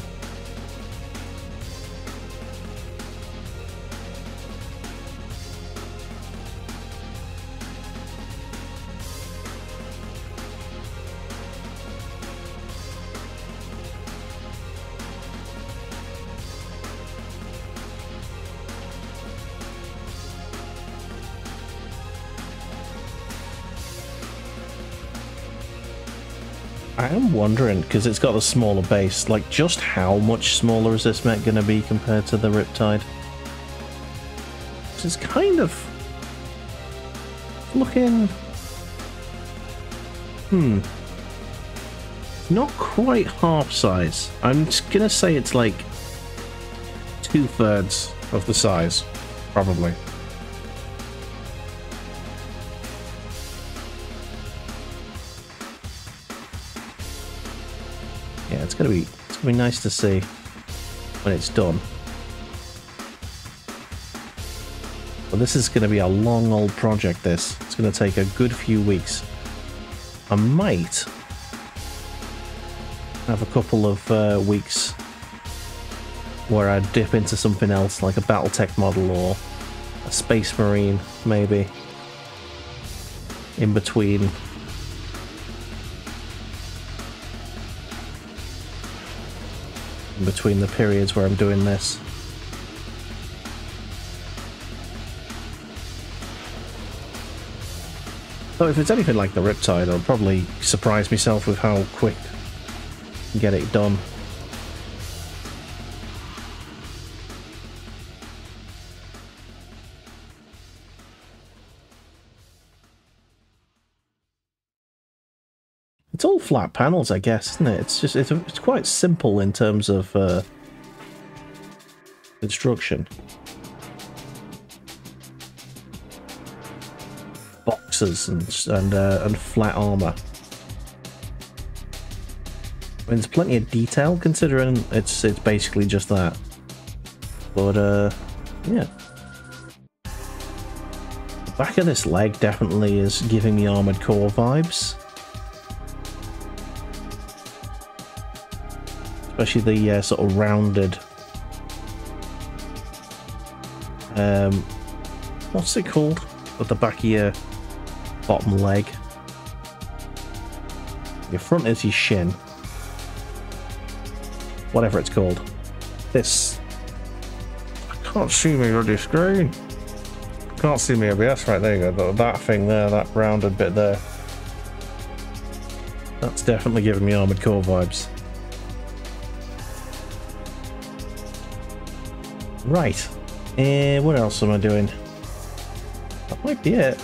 Speaker 2: I am wondering, because it's got a smaller base, like just how much smaller is this mech going to be compared to the Riptide? It's kind of looking... Hmm. Not quite half size. I'm just going to say it's like two-thirds of the size, probably. Yeah, it's gonna be it's gonna be nice to see when it's done. But this is gonna be a long old project. This it's gonna take a good few weeks. I might have a couple of uh, weeks where I dip into something else, like a BattleTech model or a Space Marine, maybe in between. In between the periods where I'm doing this. So if it's anything like the Riptide, I'll probably surprise myself with how quick I can get it done. flat panels, I guess, isn't it? It's just it's, it's quite simple in terms of uh, construction. Boxes and and uh, and flat armor. I mean, there's plenty of detail considering it's it's basically just that. But uh, yeah. The back of this leg definitely is giving me Armored Core vibes. Especially the uh, sort of rounded... Um, what's it called? At the back of your bottom leg. Your front is your shin. Whatever it's called. This. I can't see me on the screen. Can't see me O B S. Right, there you go. That thing there, that rounded bit there. That's definitely giving me Armored Core vibes. Right. Uh, what else am I doing? That might be it.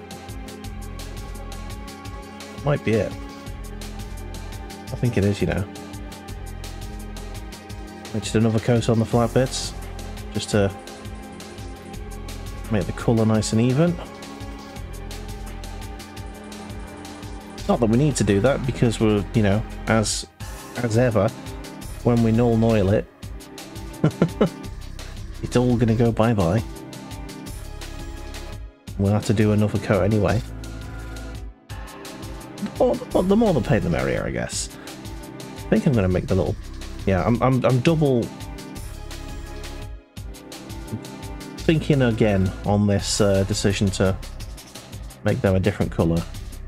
Speaker 2: That might be it. I think it is, you know. Just another coat on the flat bits, just to make the colour nice and even. Not that we need to do that because we're, you know, as as ever, when we null and oil it, it's all going to go bye bye. We'll have to do another coat anyway. The more, the more the paint, the merrier, I guess. I think I'm going to make the little. Yeah, I'm, I'm, I'm double thinking again on this uh, decision to make them a different colour.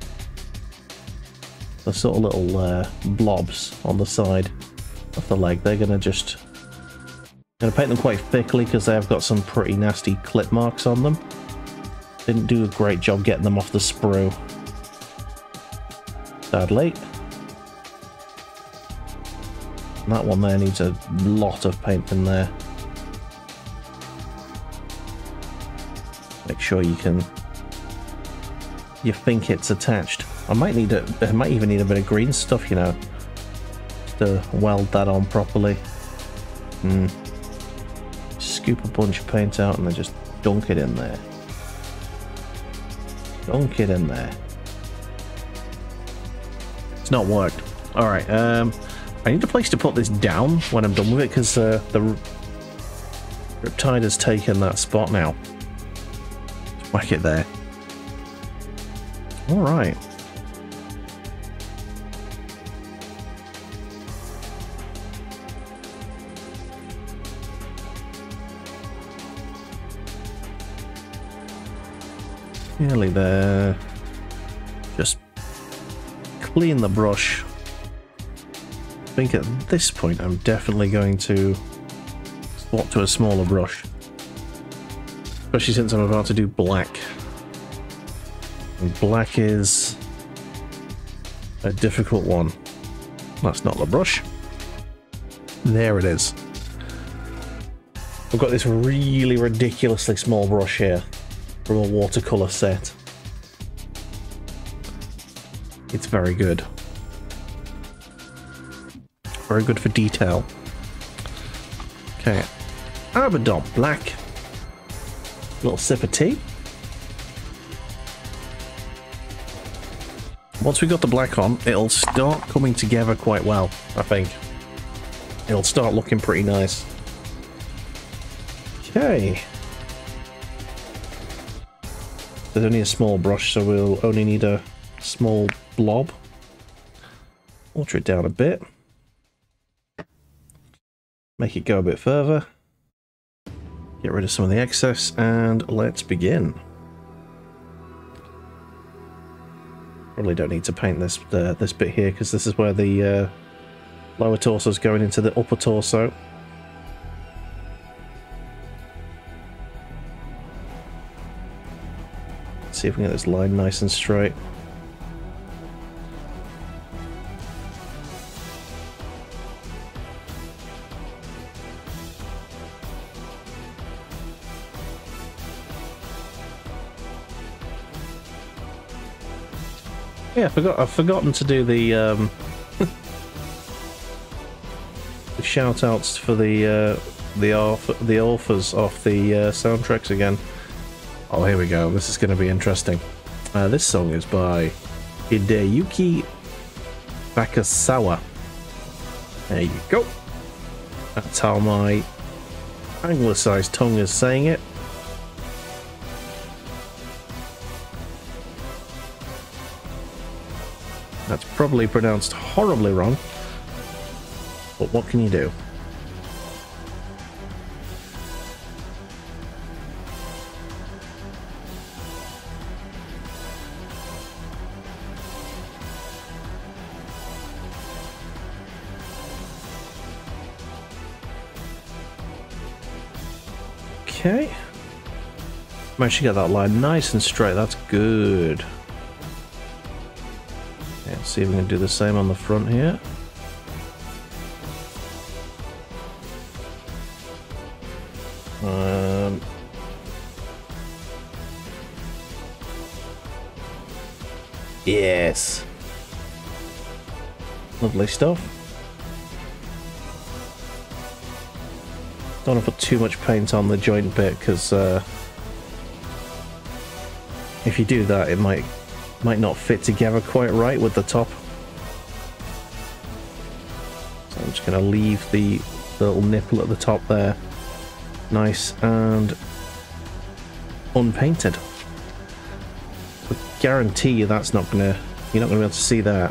Speaker 2: The sort of little uh, blobs on the side of the leg, they're going to just... I'm going to paint them quite thickly because they've got some pretty nasty clip marks on them. Didn't do a great job getting them off the sprue. Sadly. That one there needs a lot of paint in there. Make sure you can... You think it's attached. I might need a... I might even need a bit of green stuff, you know. Just to weld that on properly. Hmm. Scoop a bunch of paint out and then just dunk it in there. Dunk it in there. It's not worked. Alright, um... I need a place to put this down when I'm done with it, because uh, the Riptide has taken that spot now. Just whack it there. Alright. Nearly there. Just clean the brush. I think at this point I'm definitely going to swap to a smaller brush, especially since I'm about to do black, and black is a difficult one. That's not the brush. There it is. I've got this really ridiculously small brush here from a watercolor set. It's very good. Very good for detail. Okay. Arbor black. Little sip of tea. Once we got the black on, it'll start coming together quite well, I think. It'll start looking pretty nice. Okay. There's only a small brush, so we'll only need a small blob. Water it down a bit. Make it go a bit further. Get rid of some of the excess, and let's begin. Probably don't need to paint this uh, this bit here, because this is where the uh, lower torso is going into the upper torso. Let's see if we can get this line nice and straight. Yeah, I forgot. I've forgotten to do the um, the shout outs for the uh, the author, the authors of the uh, soundtracks again. Oh, here we go. This is going to be interesting. Uh, this song is by Hideyuki Bakasawa. There you go. That's how my anglicized tongue is saying it. That's probably pronounced horribly wrong, but what can you do? Okay. Managed to get that line nice and straight. That's good. Okay, let's see if we can do the same on the front here. Um, yes. Lovely stuff. Don't want to put too much paint on the joint bit, because uh, if you do that, it might might not fit together quite right with the top. So I'm just going to leave the little nipple at the top there nice and unpainted. I guarantee you that's not going to, you're not going to be able to see that.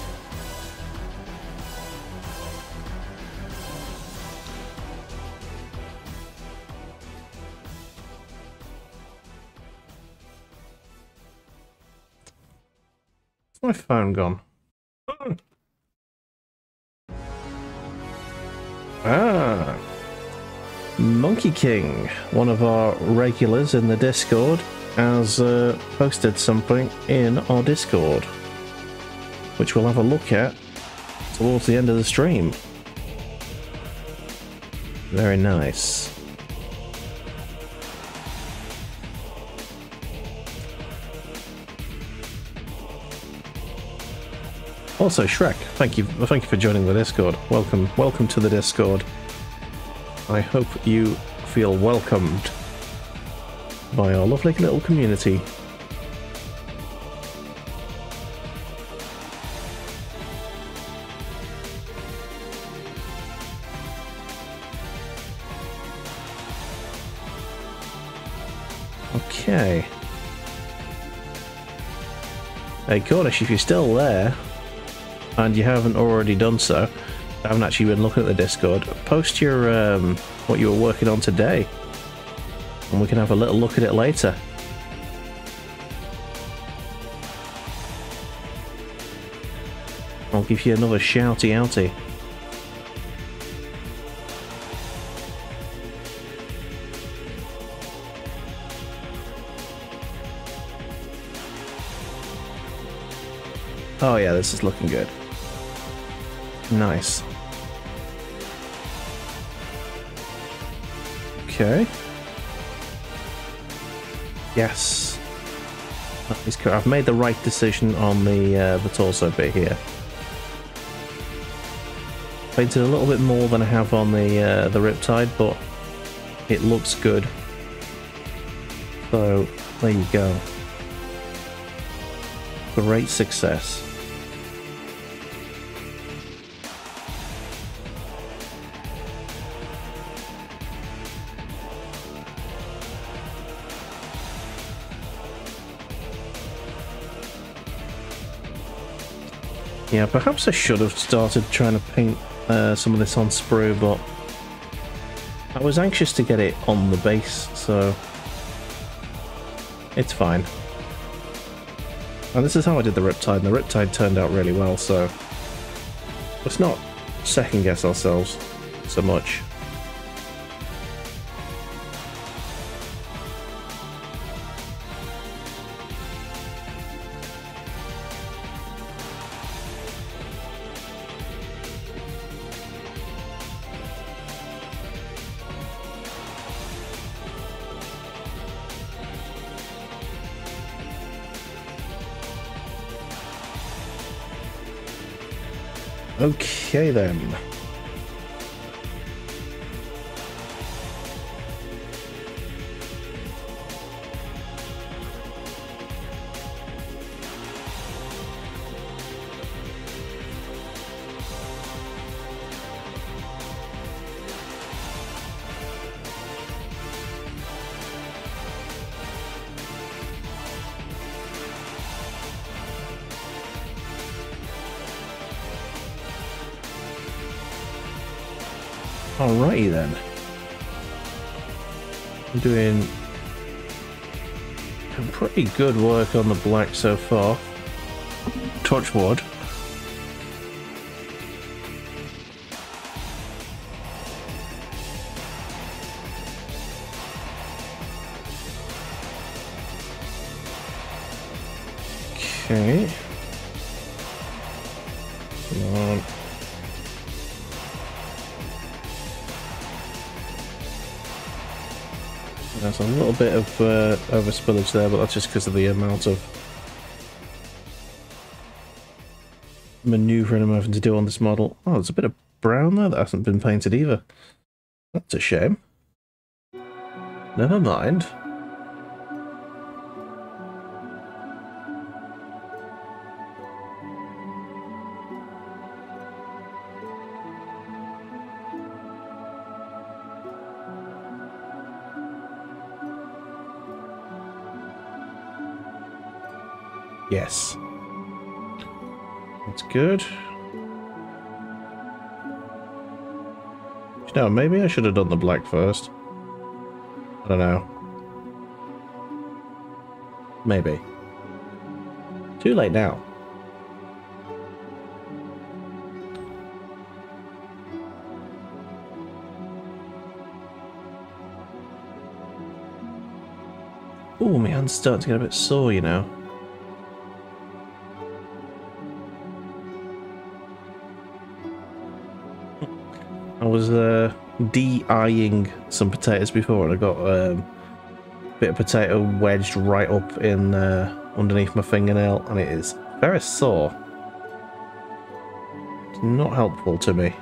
Speaker 2: My phone gone. Oh. Ah, Monkey King, one of our regulars in the Discord, has uh, posted something in our Discord, which we'll have a look at towards the end of the stream. Very nice. Also, Shrek, thank you, thank you for joining the Discord. Welcome, welcome to the Discord. I hope you feel welcomed by our lovely little community. Okay. Hey, Cornish, if you're still there, and you haven't already done so, I haven't actually been looking at the Discord, post your um, what you were working on today, and we can have a little look at it later. I'll give you another shouty outy. Oh yeah, this is looking good. Nice. Okay. Yes. That is correct. I've made the right decision on the uh, the torso bit here. Painted a little bit more than I have on the uh, the riptide, but it looks good. So there you go. Great success. Yeah, perhaps I should have started trying to paint uh, some of this on sprue, but I was anxious to get it on the base, so it's fine. And this is how I did the riptide, and the riptide turned out really well, so let's not second guess ourselves so much. Okay then. Alrighty then. I'm doing some pretty good work on the black so far. Touch wood. Okay. Come on. There's a little bit of uh, overspillage there, but that's just because of the amount of manoeuvring I'm having to do on this model. Oh, there's a bit of brown there that hasn't been painted either. That's a shame. Never mind. Yes. That's good. You know, maybe I should have done the black first. I don't know. Maybe. Too late now. Oh, my hand's starting to get a bit sore, you know. I was uh, de-eyeing some potatoes before, and I got um, a bit of potato wedged right up in uh, underneath my fingernail, and it is very sore. It's not helpful to me.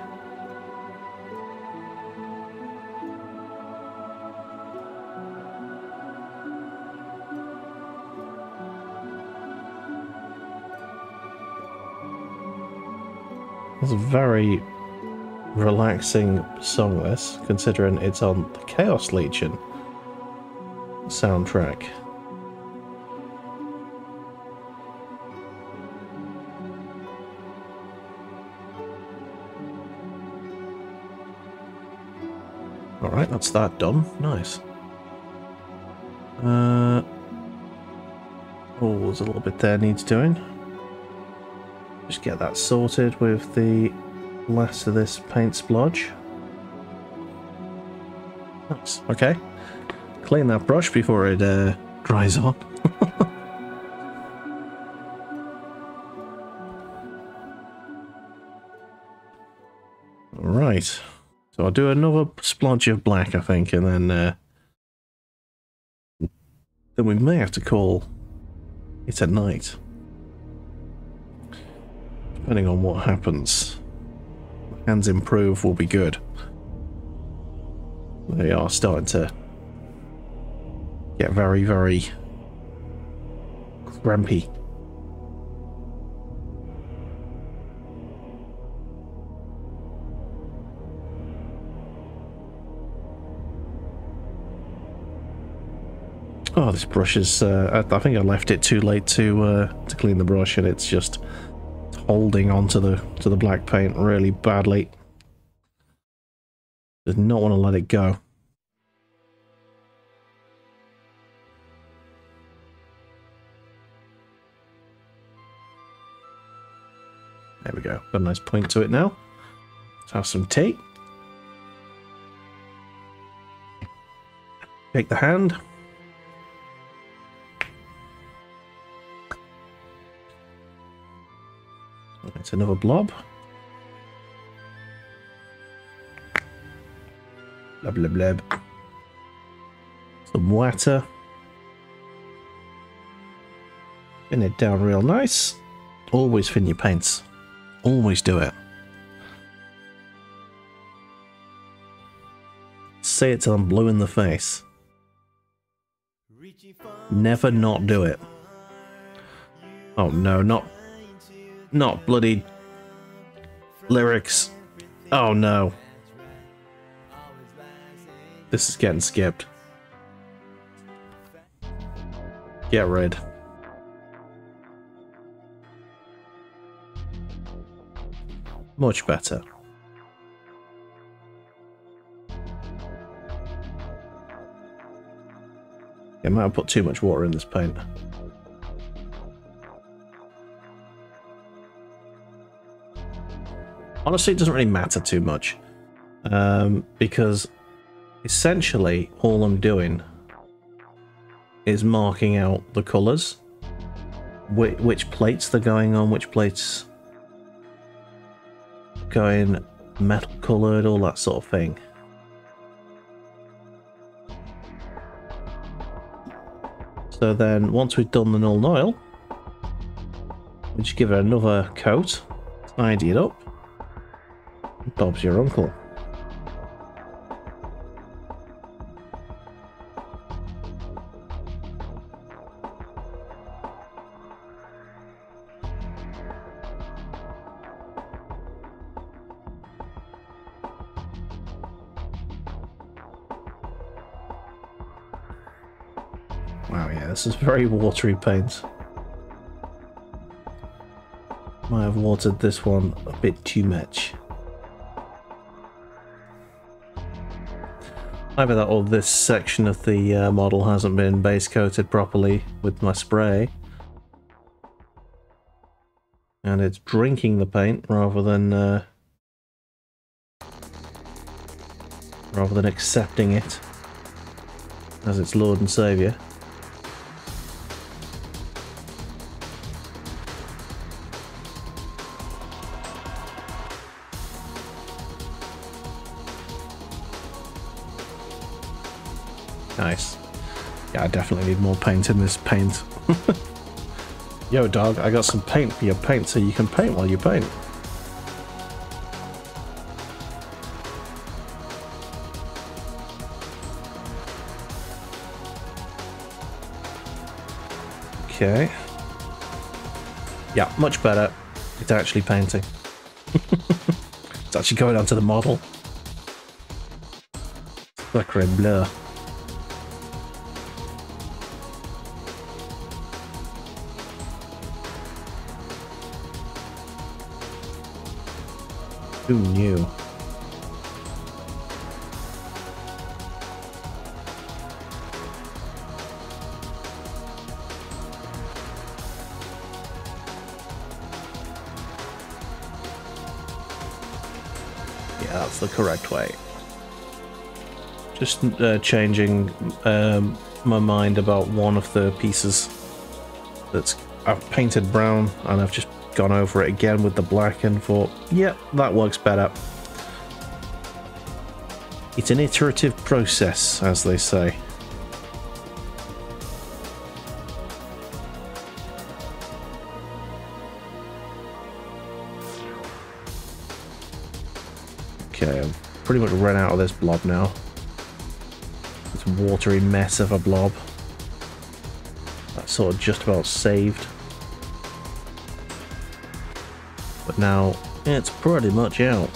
Speaker 2: It's very relaxing song, this, considering it's on the Chaos Legion soundtrack. Alright, that's that done. Nice. Uh, oh, there's a little bit there needs doing. Just get that sorted with the last of this paint splodge. Nice. Okay. Clean that brush before it uh, dries on. Right. So I'll do another splodge of black, I think, and then uh, then we may have to call it a night. Depending on what happens. Hands improve will be good. They are starting to get very, very crampy. Oh, this brush is, uh, I, I think I left it too late to uh, to clean the brush, and it's just holding onto the to the black paint really badly. Does not want to let it go. There we go. Got a nice point to it now. Let's have some tea. Take the hand. It's another blob. Blub, blub, blub. Some water. Thin it down real nice. Always thin your paints. Always do it. say it till I'm blue in the face. Never not do it. Oh no, not... Not bloody... lyrics. Oh no. This is getting skipped. Get rid. Much better. I might have put too much water in this paint. Honestly, it doesn't really matter too much. Um, because essentially all I'm doing is marking out the colours. Which, which plates they're going on, which plates going metal coloured, all that sort of thing. So then, once we've done the null and oil, we just give it another coat, tidy it up, and Bob's your uncle. Wow, yeah, this is very watery paint. Might have watered this one a bit too much. Either that or this section of the uh, model hasn't been base coated properly with my spray. And it's drinking the paint rather than uh, rather than accepting it as its Lord and Saviour. Nice. Yeah, I definitely need more paint in this paint. Yo, dog, I got some paint for your paint so you can paint while you paint. Okay. Yeah, much better. It's actually painting. It's actually going onto the model. Sacre bleu. Who knew? Yeah, that's the correct way. Just uh, changing um, my mind about one of the pieces that's I've painted brown, and I've just gone over it again with the black and thought, yep, that works better. It's an iterative process, as they say. Okay, I've pretty much run out of this blob now. This watery mess of a blob. That's sort of just about saved. But now it's pretty much out.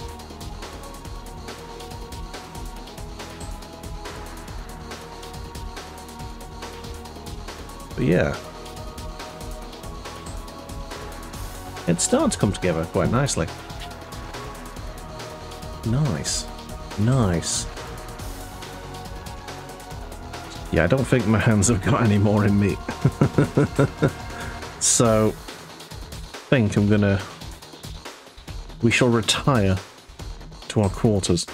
Speaker 2: But yeah, it's starting to come together quite nicely. Nice, nice. Yeah, I don't think my hands have got any more in me. So, I think I'm gonna... We shall retire to our quarters.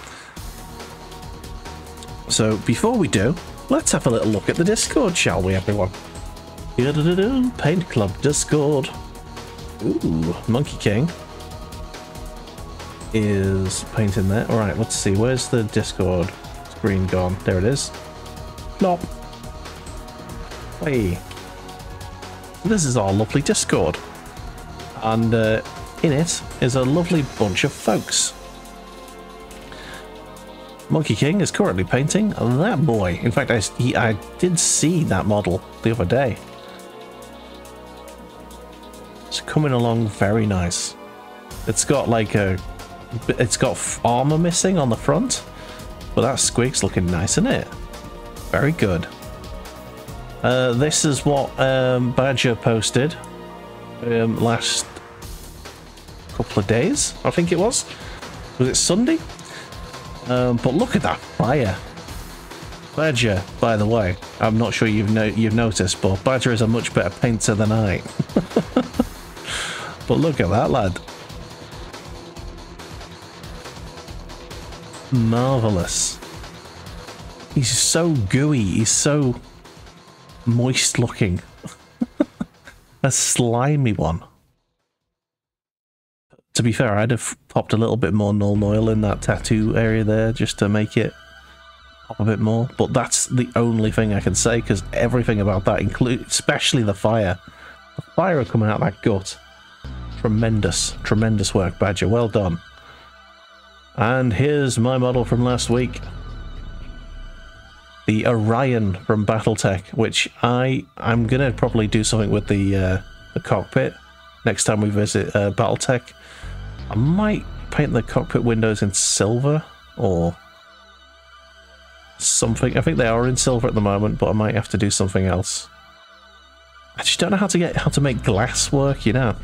Speaker 2: So, before we do, let's have a little look at the Discord, shall we, everyone? Paint Club Discord. Ooh, Monkey King is painting there. Alright, let's see. Where's the Discord screen gone? There it is. Plop. Hey. This is our lovely Discord. And uh, in it is a lovely bunch of folks. Monkey King is currently painting that boy. In fact, I, he, I did see that model the other day. It's coming along very nice. It's got like a... It's got armor missing on the front. But that squig's looking nice, isn't it? Very good. Uh, this is what um, Badger posted um, last couple of days, I think it was. Was it Sunday? Um, but look at that fire. Badger, by the way, I'm not sure you've no you've noticed, but Badger is a much better painter than I. But look at that, lad. Marvelous. He's so gooey. He's so moist looking. A slimy one. To be fair, I'd have popped a little bit more Null Oil in that tattoo area there just to make it pop a bit more. But that's the only thing I can say, because everything about that, include, especially the fire. The fire coming out that gut. Tremendous, tremendous work, Badger. Well done. And here's my model from last week. The Orion from Battletech, which I, I'm going to probably do something with the, uh, the cockpit next time we visit uh, Battletech. I might paint the cockpit windows in silver or something. I think they are in silver at the moment, but I might have to do something else. I just don't know how to get how to make glass work, you know.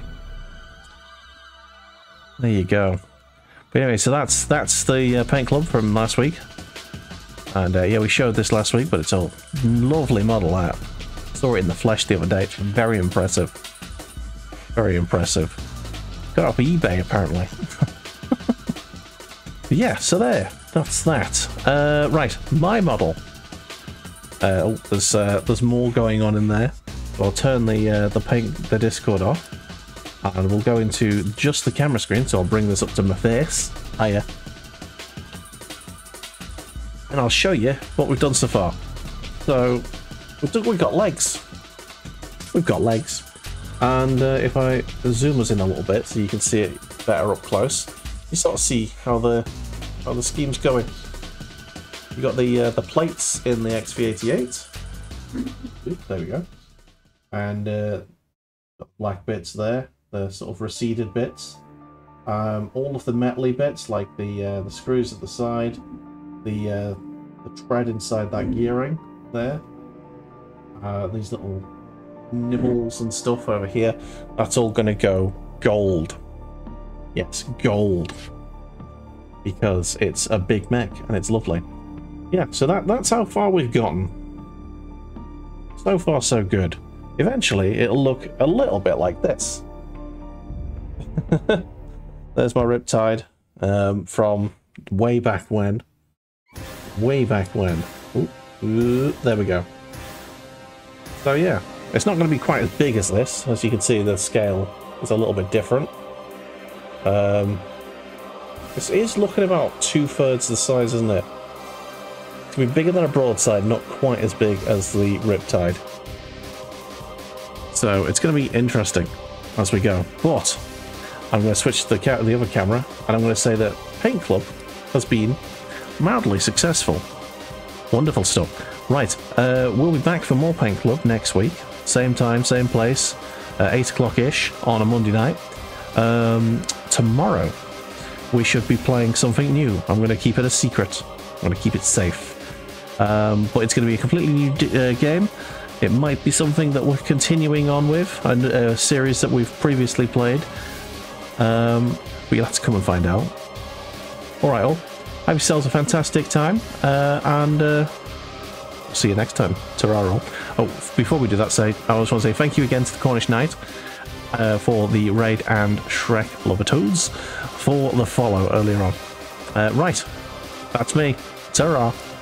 Speaker 2: There you go. But anyway, so that's that's the uh, paint club from last week, and uh, yeah, we showed this last week, but it's a lovely model out. Saw it in the flesh the other day. It's very impressive. Very impressive. Got off eBay apparently. But yeah, so there. That's that. Uh, right, my model. Uh, oh, there's uh, there's more going on in there. I'll turn the uh, the paint the Discord off, and we'll go into just the camera screen. So I'll bring this up to my face. Hiya. And I'll show you what we've done so far. So we've, done, we've got legs. We've got legs. And uh, if I zoom us in a little bit so you can see it better up close, you sort of see how the how the scheme's going. You got the uh, the plates in the X V eighty-eight. There we go. And uh, black bits there, the sort of receded bits. Um, all of the metally bits, like the uh, the screws at the side, the uh, the tread inside that gearing there. Uh, these little nibbles and stuff over here, that's all going to go gold. Yes, gold, because it's a big mech and it's lovely. Yeah, so that that's how far we've gotten. So far so good. Eventually it'll look a little bit like this. There's my Riptide um, from way back when. Way back when. Ooh, ooh, there we go. So yeah, it's not going to be quite as big as this. As you can see, the scale is a little bit different. Um, this is looking about two-thirds the size, isn't it? It's going to be bigger than a broadside, not quite as big as the Riptide. So it's going to be interesting as we go. But I'm going to switch to the, ca the other camera, and I'm going to say that Paint Club has been mildly successful. Wonderful stuff. Right, uh, we'll be back for more Paint Club next week. Same time, same place, uh, eight o'clock-ish on a Monday night. Um, tomorrow, we should be playing something new. I'm going to keep it a secret. I'm going to keep it safe. Um, but it's going to be a completely new d uh, game. It might be something that we're continuing on with, a, a series that we've previously played. Um, but you'll have to come and find out. Alright, all. Have yourselves a fantastic time, uh, and uh, see you next time. Ta-ra all. Oh, before we do that, say, I just want to say thank you again to the Cornish Knight uh, for the raid, and Shrek Lovertoads for the follow earlier on. Uh, right, that's me. Ta-ra.